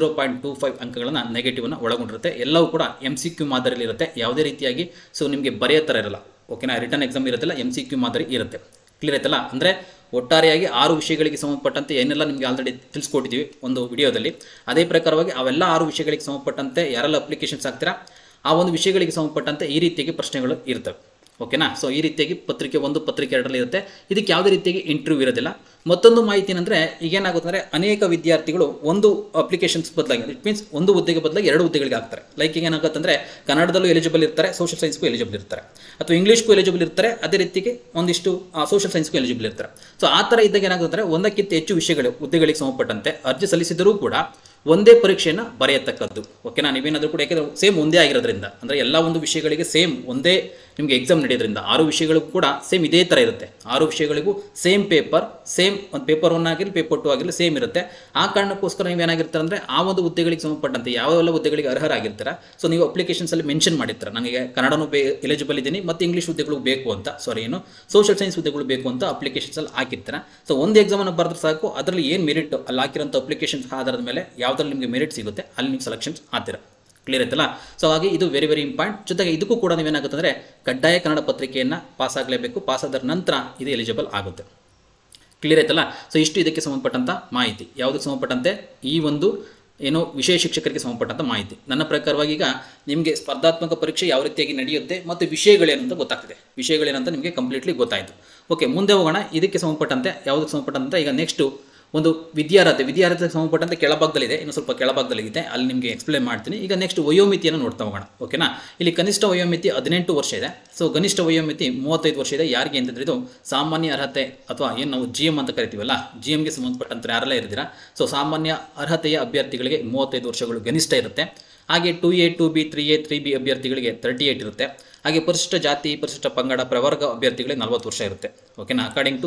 0.25 ಅಂಕಗಳನ್ನ ನೆಗೆಟಿವ್ನ ಒಳಗೊಂಡಿರುತ್ತೆ. ಎಲ್ಲವೂ ಕೂಡ MCQ ಮಾದರಿಯಲ್ಲಿ ಇರುತ್ತೆ, ಯಾವುದೇ ರೀತಿಯಾಗಿ ಸೊ ನಿಮಗೆ ಬರೆಯೋ ಥರ ಇರಲ್ಲ. ಓಕೆನಾ, ರಿಟರ್ನ್ ಎಕ್ಸಾಮ್ ಇರುತ್ತಲ್ಲ MCQ ಮಾದರಿ ಇರುತ್ತೆ. ಕ್ಲಿಯರ್ ಆಯ್ತಲ್ಲ. ಅಂದರೆ ಒಟ್ಟಾರೆಯಾಗಿ 6 ವಿಷಯಗಳಿಗೆ ಸಂಬಂಧಪಟ್ಟಂತೆ ಏನೆಲ್ಲ ನಿಮಗೆ ಆಲ್ರೆಡಿ ತಿಳಿಸ್ಕೊಟ್ಟಿದ್ದೀವಿ ಒಂದು ವಿಡಿಯೋದಲ್ಲಿ, ಅದೇ ಪ್ರಕಾರವಾಗಿ ಅವೆಲ್ಲ 6 ವಿಷಯಗಳಿಗೆ ಸಂಬಂಧಪಟ್ಟಂತೆ ಯಾರೆಲ್ಲ ಅಪ್ಲಿಕೇಶನ್ಸ್ ಹಾಕ್ತೀರಾ ಆ ಒಂದು ವಿಷಯಗಳಿಗೆ ಸಂಬಂಧಪಟ್ಟಂತೆ ಈ ರೀತಿಯಾಗಿ ಪ್ರಶ್ನೆಗಳು ಇರ್ತವೆ. ಓಕೆನಾ. ಸೊ ಈ ರೀತಿಯಾಗಿ ಪತ್ರಿಕೆ 1 ಪತ್ರಿಕೆ 2ರಲ್ಲಿ ಇರುತ್ತೆ. ಇದಕ್ಕೆ ಯಾವುದೇ ರೀತಿಯಾಗಿ ಇಂಟರ್ವ್ಯೂ ಇರೋದಿಲ್ಲ. ಮತ್ತೊಂದು ಮಾಹಿತಿ ಏನಂದರೆ ಈಗೇನಾಗುತ್ತೆ ಅಂದರೆ ಅನೇಕ ವಿದ್ಯಾರ್ಥಿಗಳು ಒಂದು ಅಪ್ಲಿಕೇಶನ್ಸ್ ಬದಲಾಗಿ, ಇಟ್ ಮೀನ್ಸ್ ಒಂದು ಹುದ್ದೆಗೆ ಬದಲಾಗಿ 2 ಹುದ್ದೆಗಳಿಗೆ ಹಾಕ್ತಾರೆ. ಲೈಕ್ ಈಗ ಏನಾಗುತ್ತೆ ಅಂದರೆ ಕನ್ನಡದಲ್ಲೂ ಎಲಿಜಿಬಲ್ ಇರ್ತಾರೆ, ಸೋಷಿಯಲ್ ಸೈನ್ಸ್ಗೂ ಎಲಿಜಿಬಲ್ ಇರ್ತಾರೆ, ಅಥವಾ ಇಂಗ್ಲೀಷ್ಗೂ ಎಲಿಜಿಬಲ್ ಇರ್ತಾರೆ, ಅದೇ ರೀತಿಗೆ ಒಂದಿಷ್ಟು ಸೋಷಿಯಲ್ ಸೈನ್ಸ್ಗೂ ಎಲಿಜಿಬಲ್ ಇರ್ತಾರೆ. ಸೊ ಆ ಥರ ಇದ್ದಾಗ ಏನಾಗುತ್ತೆ ಅಂದರೆ ಒಂದಕ್ಕಿಂತ ಹೆಚ್ಚು ವಿಷಯಗಳು ಹುದ್ದೆಗಳಿಗೆ ಸಂಬಂಧಪಟ್ಟಂತೆ ಅರ್ಜಿ ಸಲ್ಲಿಸಿದರೂ ಕೂಡ ಒಂದೇ ಪರೀಕ್ಷೆಯನ್ನು ಬರೆಯತಕ್ಕದ್ದು. ಓಕೆನಾ. ನೀವೇನಾದರೂ ಕೂಡ ಯಾಕೆಂದರೆ ಸೇಮ್ ಒಂದೇ ಆಗಿರೋದ್ರಿಂದ, ಅಂದರೆ ಎಲ್ಲ ಒಂದು ವಿಷಯಗಳಿಗೆ ಸೇಮ್ ಒಂದೇ ನಿಮಗೆ ಎಕ್ಸಾಮ್ ನಡೆಯೋದ್ರಿಂದ 6 ವಿಷಯಗಳಿಗೂ ಕೂಡ ಸೇಮ್ ಇದೇ ಥರ ಇರುತ್ತೆ. 6 ವಿಷಯಗಳಿಗೂ ಸೇಮ್ ಪೇಪರ್, ಸೇಮ್ ಒಂದು ಪೇಪರ್ 1 ಆಗಿರಲಿ ಪೇಪರ್ 2 ಆಗಿರಲಿ ಸೇಮ್ ಇರುತ್ತೆ. ಆ ಕಾರಣಕ್ಕೋಸ್ಕರ ನೀವೇನಾಗಿರ್ತಾರೆ ಅಂದರೆ ಆ ಒಂದು ಹುದ್ದೆಗಳಿಗೆ ಸಂಬಂಧಪಟ್ಟಂತೆ ಯಾವೆಲ್ಲ ಹುದ್ದೆಗಳಿಗೆ ಅರ್ಹರಾಗಿರ್ತಾರೆ ಸೊ ನೀವು ಅಪ್ಲಿಕೇಶನ್ಸಲ್ಲಿ ಮೆನ್ಷನ್ ಮಾಡಿರ್ತಾರೆ, ನನಗೆ ಕನ್ನಡನೂ ಎಲಿಜಿಬಲ್ ಇದ್ದೀನಿ ಮತ್ತು ಇಂಗ್ಲೀಷ್ ಹುದ್ದೆಗಳು ಬೇಕು ಅಂತ, ಸೋಷಿಯಲ್ ಸೈನ್ಸ್ ಹುದ್ದೆಗಳು ಬೇಕು ಅಂತ ಅಪ್ಲಿಕೇಶನ್ಸಲ್ಲಿ ಹಾಕಿರ್ತಾರೆ. ಸೊ ಒಂದು ಎಕ್ಸಾಮನ್ನು ಬರೆದ್ರೆ ಸಾಕು, ಅದರಲ್ಲಿ ಏನು ಮೆರಿಟ್ ಅಲ್ಲಿ ಹಾಕಿರೋಂಥ ಅಪ್ಲಿಕೇಶನ್ಸ್ ಆಧಾರದ ಮೇಲೆ ಯಾವುದ್ರಲ್ಲಿ ನಿಮಗೆ ಮೆರಿಟ್ ಸಿಗುತ್ತೆ ಅಲ್ಲಿ ನೀವು ಸೆಲೆಕ್ಷನ್ಸ್ ಆಗ್ತೀರಾ. ಕ್ಲಿಯರ್ ಆಯ್ತಲ್ಲ. ಸೊ ಹಾಗೆ ಇದು ವೆರಿ ವೆರಿ ಇಂಪಾರ್ಟೆಂಟ್. ಜೊತೆಗೆ ಇದಕ್ಕೂ ಕೂಡ ನೀವೇನಾಗುತ್ತೆ ಅಂದರೆ ಕಡ್ಡಾಯ ಕನ್ನಡ ಪತ್ರಿಕೆಯನ್ನು ಪಾಸ್ ಆಗಲೇಬೇಕು. ಪಾಸ್ ಆದ ನಂತರ ಇದು ಎಲಿಜಿಬಲ್ ಆಗುತ್ತೆ. ಕ್ಲಿಯರ್ ಆಯ್ತಲ್ಲ. ಸೊ ಇಷ್ಟು ಇದಕ್ಕೆ ಸಂಬಂಧಪಟ್ಟಂಥ ಮಾಹಿತಿ. ಯಾವುದಕ್ಕೆ ಸಂಬಂಧಪಟ್ಟಂತೆ ಈ ಒಂದು ಏನೋ ವಿಷಯ ಶಿಕ್ಷಕರಿಗೆ ಸಂಬಂಧಪಟ್ಟಂಥ ಮಾಹಿತಿ. ನನ್ನ ಪ್ರಕಾರವಾಗಿ ಈಗ ನಿಮಗೆ ಸ್ಪರ್ಧಾತ್ಮಕ ಪರೀಕ್ಷೆ ಯಾವ ರೀತಿಯಾಗಿ ನಡೆಯುತ್ತೆ ಮತ್ತು ವಿಷಯಗಳೇನು ಅಂತ ಗೊತ್ತಾಗ್ತದೆ. ವಿಷಯಗಳೇನಂತ ನಿಮಗೆ ಕಂಪ್ಲೀಟ್ಲಿ ಗೊತ್ತಾಯಿತು. ಓಕೆ, ಮುಂದೆ ಹೋಗೋಣ. ಇದಕ್ಕೆ ಸಂಬಂಧಪಟ್ಟಂತೆ ಯಾವುದಕ್ಕೆ ಸಂಬಂಧಪಟ್ಟಂತೆ ಈಗ ನೆಕ್ಸ್ಟು ಒಂದು ವಿದ್ಯಾರ್ಹತೆಗೆ ಸಂಬಂಧಪಟ್ಟಂತೆ ಕೆಳಭಾಗದಲ್ಲಿದೆ, ಇನ್ನು ಸ್ವಲ್ಪ ಕೆಳಭಾಗದಲ್ಲಿದೆ, ಅಲ್ಲಿ ನಿಮಗೆ ಎಕ್ಸ್ಪ್ಲೇನ್ ಮಾಡ್ತೀನಿ. ಈಗ ನೆಕ್ಸ್ಟ್ ವಯೋಮಿತಿಯನ್ನು ನೋಡ್ತಾ ಹೋಗೋಣ. ಓಕೆನಾ. ಇಲ್ಲಿ ಕನಿಷ್ಠ ವಯೋಮಿತಿ 18 ವರ್ಷ ಇದೆ. ಸೊ ಗನಿಷ್ಠ ವಯೋಮಿತಿ 35 ವರ್ಷ ಇದೆ. ಯಾರಿಗೆ ಅಂತಂದರೆ ಇದು ಸಾಮಾನ್ಯ ಅರ್ಹತೆ ಅಥವಾ ಏನು ನಾವು GM ಅಂತ ಕರಿತೀವಲ್ಲ, GMಗೆ ಸಂಬಂಧಪಟ್ಟಂತೆ ಯಾರೆಲ್ಲ ಇರ್ತೀರಾ ಸೊ ಸಾಮಾನ್ಯ ಅರ್ಹತೆಯ ಅಭ್ಯರ್ಥಿಗಳಿಗೆ 35 ವರ್ಷಗಳು ಗನಿಷ್ಠ ಇರುತ್ತೆ. ಹಾಗೆ 2A 2B 3A 3B ಅಭ್ಯರ್ಥಿಗಳಿಗೆ 38 ಇರುತ್ತೆ. ಹಾಗೆ ಪರಿಶಿಷ್ಟ ಜಾತಿ, ಪರಿಶಿಷ್ಟ ಪಂಗಡ, ಪ್ರವರ್ಗ ಅಭ್ಯರ್ಥಿಗಳಿಗೆ 40 ವರ್ಷ ಇರುತ್ತೆ. ಓಕೆನಾ. ಅಕಾರ್ಡಿಂಗ್ ಟು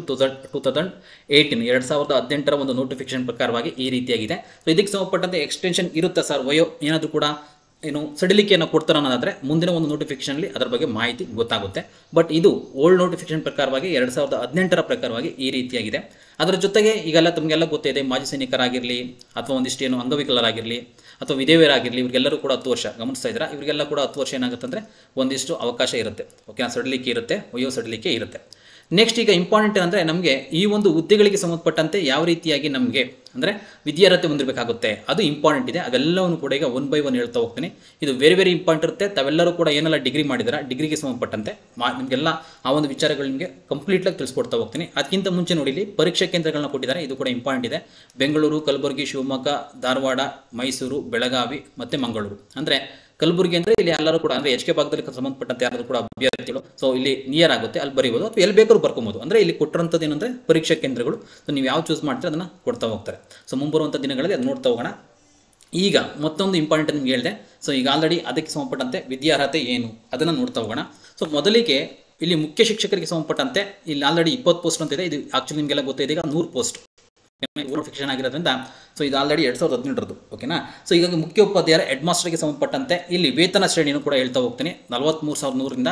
2018 ಒಂದು ನೋಟಿಫಿಕೇಶನ್ ಪ್ರಕಾರವಾಗಿ ಈ ರೀತಿಯಾಗಿದೆ. ಸೊ ಇದಕ್ಕೆ ಸಂಬಂಧಪಟ್ಟಂತೆ ಎಕ್ಸ್ಟೆನ್ಷನ್ ಇರುತ್ತೆ ಸರ್, ವಯೋ ಏನಾದರೂ ಕೂಡ ಏನು ಸಡಿಲಿಕೆಯನ್ನು ಕೊಡ್ತಾರೆ ಅನ್ನೋದಾದರೆ ಮುಂದಿನ ಒಂದು ನೋಟಿಫಿಕೇಷನಲ್ಲಿ ಅದರ ಬಗ್ಗೆ ಮಾಹಿತಿ ಗೊತ್ತಾಗುತ್ತೆ. ಬಟ್ ಇದು ಓಲ್ಡ್ ನೋಟಿಫಿಕೇಶನ್ ಪ್ರಕಾರವಾಗಿ 2018 ಪ್ರಕಾರವಾಗಿ ಈ ರೀತಿಯಾಗಿದೆ. ಅದರ ಜೊತೆಗೆ ಈಗೆಲ್ಲ ತಮಗೆಲ್ಲ ಗೊತ್ತಿದೆ, ಮಾಜಿ ಸೈನಿಕರಾಗಿರಲಿ ಅಥವಾ ಒಂದಿಷ್ಟು ಏನು ಅಂಗವಿಕಲರಾಗಿರಲಿ ಅಥವಾ ವಿಧವೆಯರಾಗಿರಲಿ ಇವರಿಗೆಲ್ಲರೂ ಕೂಡ 10 ವರ್ಷ ಗಮನಿಸ್ತಾ ಇದ್ದಾರೆ. ಇವರಿಗೆಲ್ಲ ಕೂಡ 10 ವರ್ಷ ಏನಾಗುತ್ತೆ ಅಂದರೆ ಒಂದಿಷ್ಟು ಅವಕಾಶ ಇರುತ್ತೆ. ಓಕೆ, ಸಡಿಲಿಕೆ ಇರುತ್ತೆ, ವಯೋ ಸಡಿಲಿಕೆ ಇರುತ್ತೆ. ನೆಕ್ಸ್ಟ್ ಈಗ ಇಂಪಾರ್ಟೆಂಟ್ ಅಂದರೆ ನಮಗೆ ಈ ಒಂದು ಹುದ್ದೆಗಳಿಗೆ ಸಂಬಂಧಪಟ್ಟಂತೆ ಯಾವ ರೀತಿಯಾಗಿ ನಮಗೆ ಅಂದರೆ ವಿದ್ಯಾರ್ಹತೆ ಹೊಂದಿರಬೇಕಾಗುತ್ತೆ, ಅದು ಇಂಪಾರ್ಟೆಂಟ್ ಇದೆ. ಅವೆಲ್ಲವನ್ನು ಕೂಡ ಈಗ 1 by 1 ಹೇಳ್ತಾ ಹೋಗ್ತೀನಿ. ಇದು ವೆರಿ ವೆರಿ ಇಂಪಾರ್ಟೆಂಟ್ ಇರುತ್ತೆ. ತಾವೆಲ್ಲರೂ ಕೂಡ ಏನೆಲ್ಲ ಡಿಗ್ರಿ ಮಾಡಿದಾರೆ, ಡಿಗ್ರಿಗೆ ಸಂಬಂಧಪಟ್ಟಂತೆ ನಿಮಗೆಲ್ಲ ಆ ಒಂದು ವಿಚಾರಗಳು ನಿಮಗೆ ಕಂಪ್ಲೀಟಾಗಿ ತಿಳಿಸ್ಕೊಡ್ತಾ ಹೋಗ್ತೀನಿ. ಅದಕ್ಕಿಂತ ಮುಂಚೆ ನೋಡಿ, ಇಲ್ಲಿ ಪರೀಕ್ಷಾ ಕೇಂದ್ರಗಳನ್ನ ಕೊಟ್ಟಿದ್ದಾರೆ, ಇದು ಕೂಡ ಇಂಪಾರ್ಟೆಂಟ್ ಇದೆ. ಬೆಂಗಳೂರು, ಕಲಬುರಗಿ, ಶಿವಮೊಗ್ಗ, ಧಾರವಾಡ, ಮೈಸೂರು, ಬೆಳಗಾವಿ ಮತ್ತು ಮಂಗಳೂರು. ಅಂದರೆ ಕಲಬುರಗಿ ಅಂದರೆ ಇಲ್ಲಿ ಎಲ್ಲರೂ ಕೂಡ ಅಂದರೆ HK ಭಾಗದಲ್ಲಿ ಸಂಬಂಧಪಟ್ಟಂತೆ ಯಾರಾದರೂ ಕೂಡ ಅಭ್ಯರ್ಥಿಗಳು ಸೊ ಇಲ್ಲಿ ನಿಯರ್ ಆಗುತ್ತೆ, ಅಲ್ಲಿ ಬರೀಬೋದು ಅಥವಾ ಎಲ್ಲಿ ಬೇಕಾದ್ರೂ ಬರ್ಕೊಬೋದು. ಅಂದರೆ ಇಲ್ಲಿ ಕೊಟ್ಟಿರೋಂಥದ್ದು ಏನಂದರೆ ಪರೀಕ್ಷಾ ಕೇಂದ್ರಗಳು. ಸೊ ನೀವು ಯಾವ ಚೂಸ್ ಮಾಡ್ತೀರ ಅದನ್ನು ಕೊಡ್ತಾ ಹೋಗ್ತಾರೆ. ಸೊ ಮುಂಬರುವಂಥ ದಿನಗಳಲ್ಲಿ ಅದು ನೋಡ್ತಾ ಹೋಗೋಣ. ಈಗ ಮತ್ತೊಂದು ಇಂಪಾರ್ಟೆಂಟ್ ನಿಮ್ಗೆ ಹೇಳಿದೆ. ಸೊ ಈಗ ಆಲ್ರೆಡಿ ಅದಕ್ಕೆ ಸಂಬಂಧಪಟ್ಟಂತೆ ವಿದ್ಯಾರ್ಹತೆ ಏನು ಅದನ್ನು ನೋಡ್ತಾ ಹೋಗೋಣ. ಸೊ ಮೊದಲಿಗೆ ಇಲ್ಲಿ ಮುಖ್ಯ ಶಿಕ್ಷಕರಿಗೆ ಸಂಬಂಧಪಟ್ಟಂತೆ ಇಲ್ಲಿ ಆಲ್ರೆಡಿ 20 ಪೋಸ್ಟ್ ಅಂತ ಇದೆ. ಇದು ಆಕ್ಚುಲಿ ನಿಮಗೆಲ್ಲ ಗೊತ್ತಿದೆ, ಈಗ 100 ಪೋಸ್ಟ್ ನೋಟಿಫಿಕೇಶನ್ ಆಗಿರೋದ್ರಿಂದ ಸೊ ಇದು ಆಲ್ರೆಡಿ 2018. ಓಕೆನಾ. ಸೊ ಈಗ ಮುಖ್ಯ ಉಪಾಧ್ಯಾಯರ ಹೆಡ್ ಮಾಸ್ಟರ್ಗೆ ಸಂಬಂಧಪಟ್ಟಂತೆ ಇಲ್ಲಿ ವೇತನ ಶ್ರೇಣಿಯನ್ನು ಕೂಡ ಹೇಳ್ತಾ ಹೋಗ್ತೀನಿ. 43,100ರಿಂದ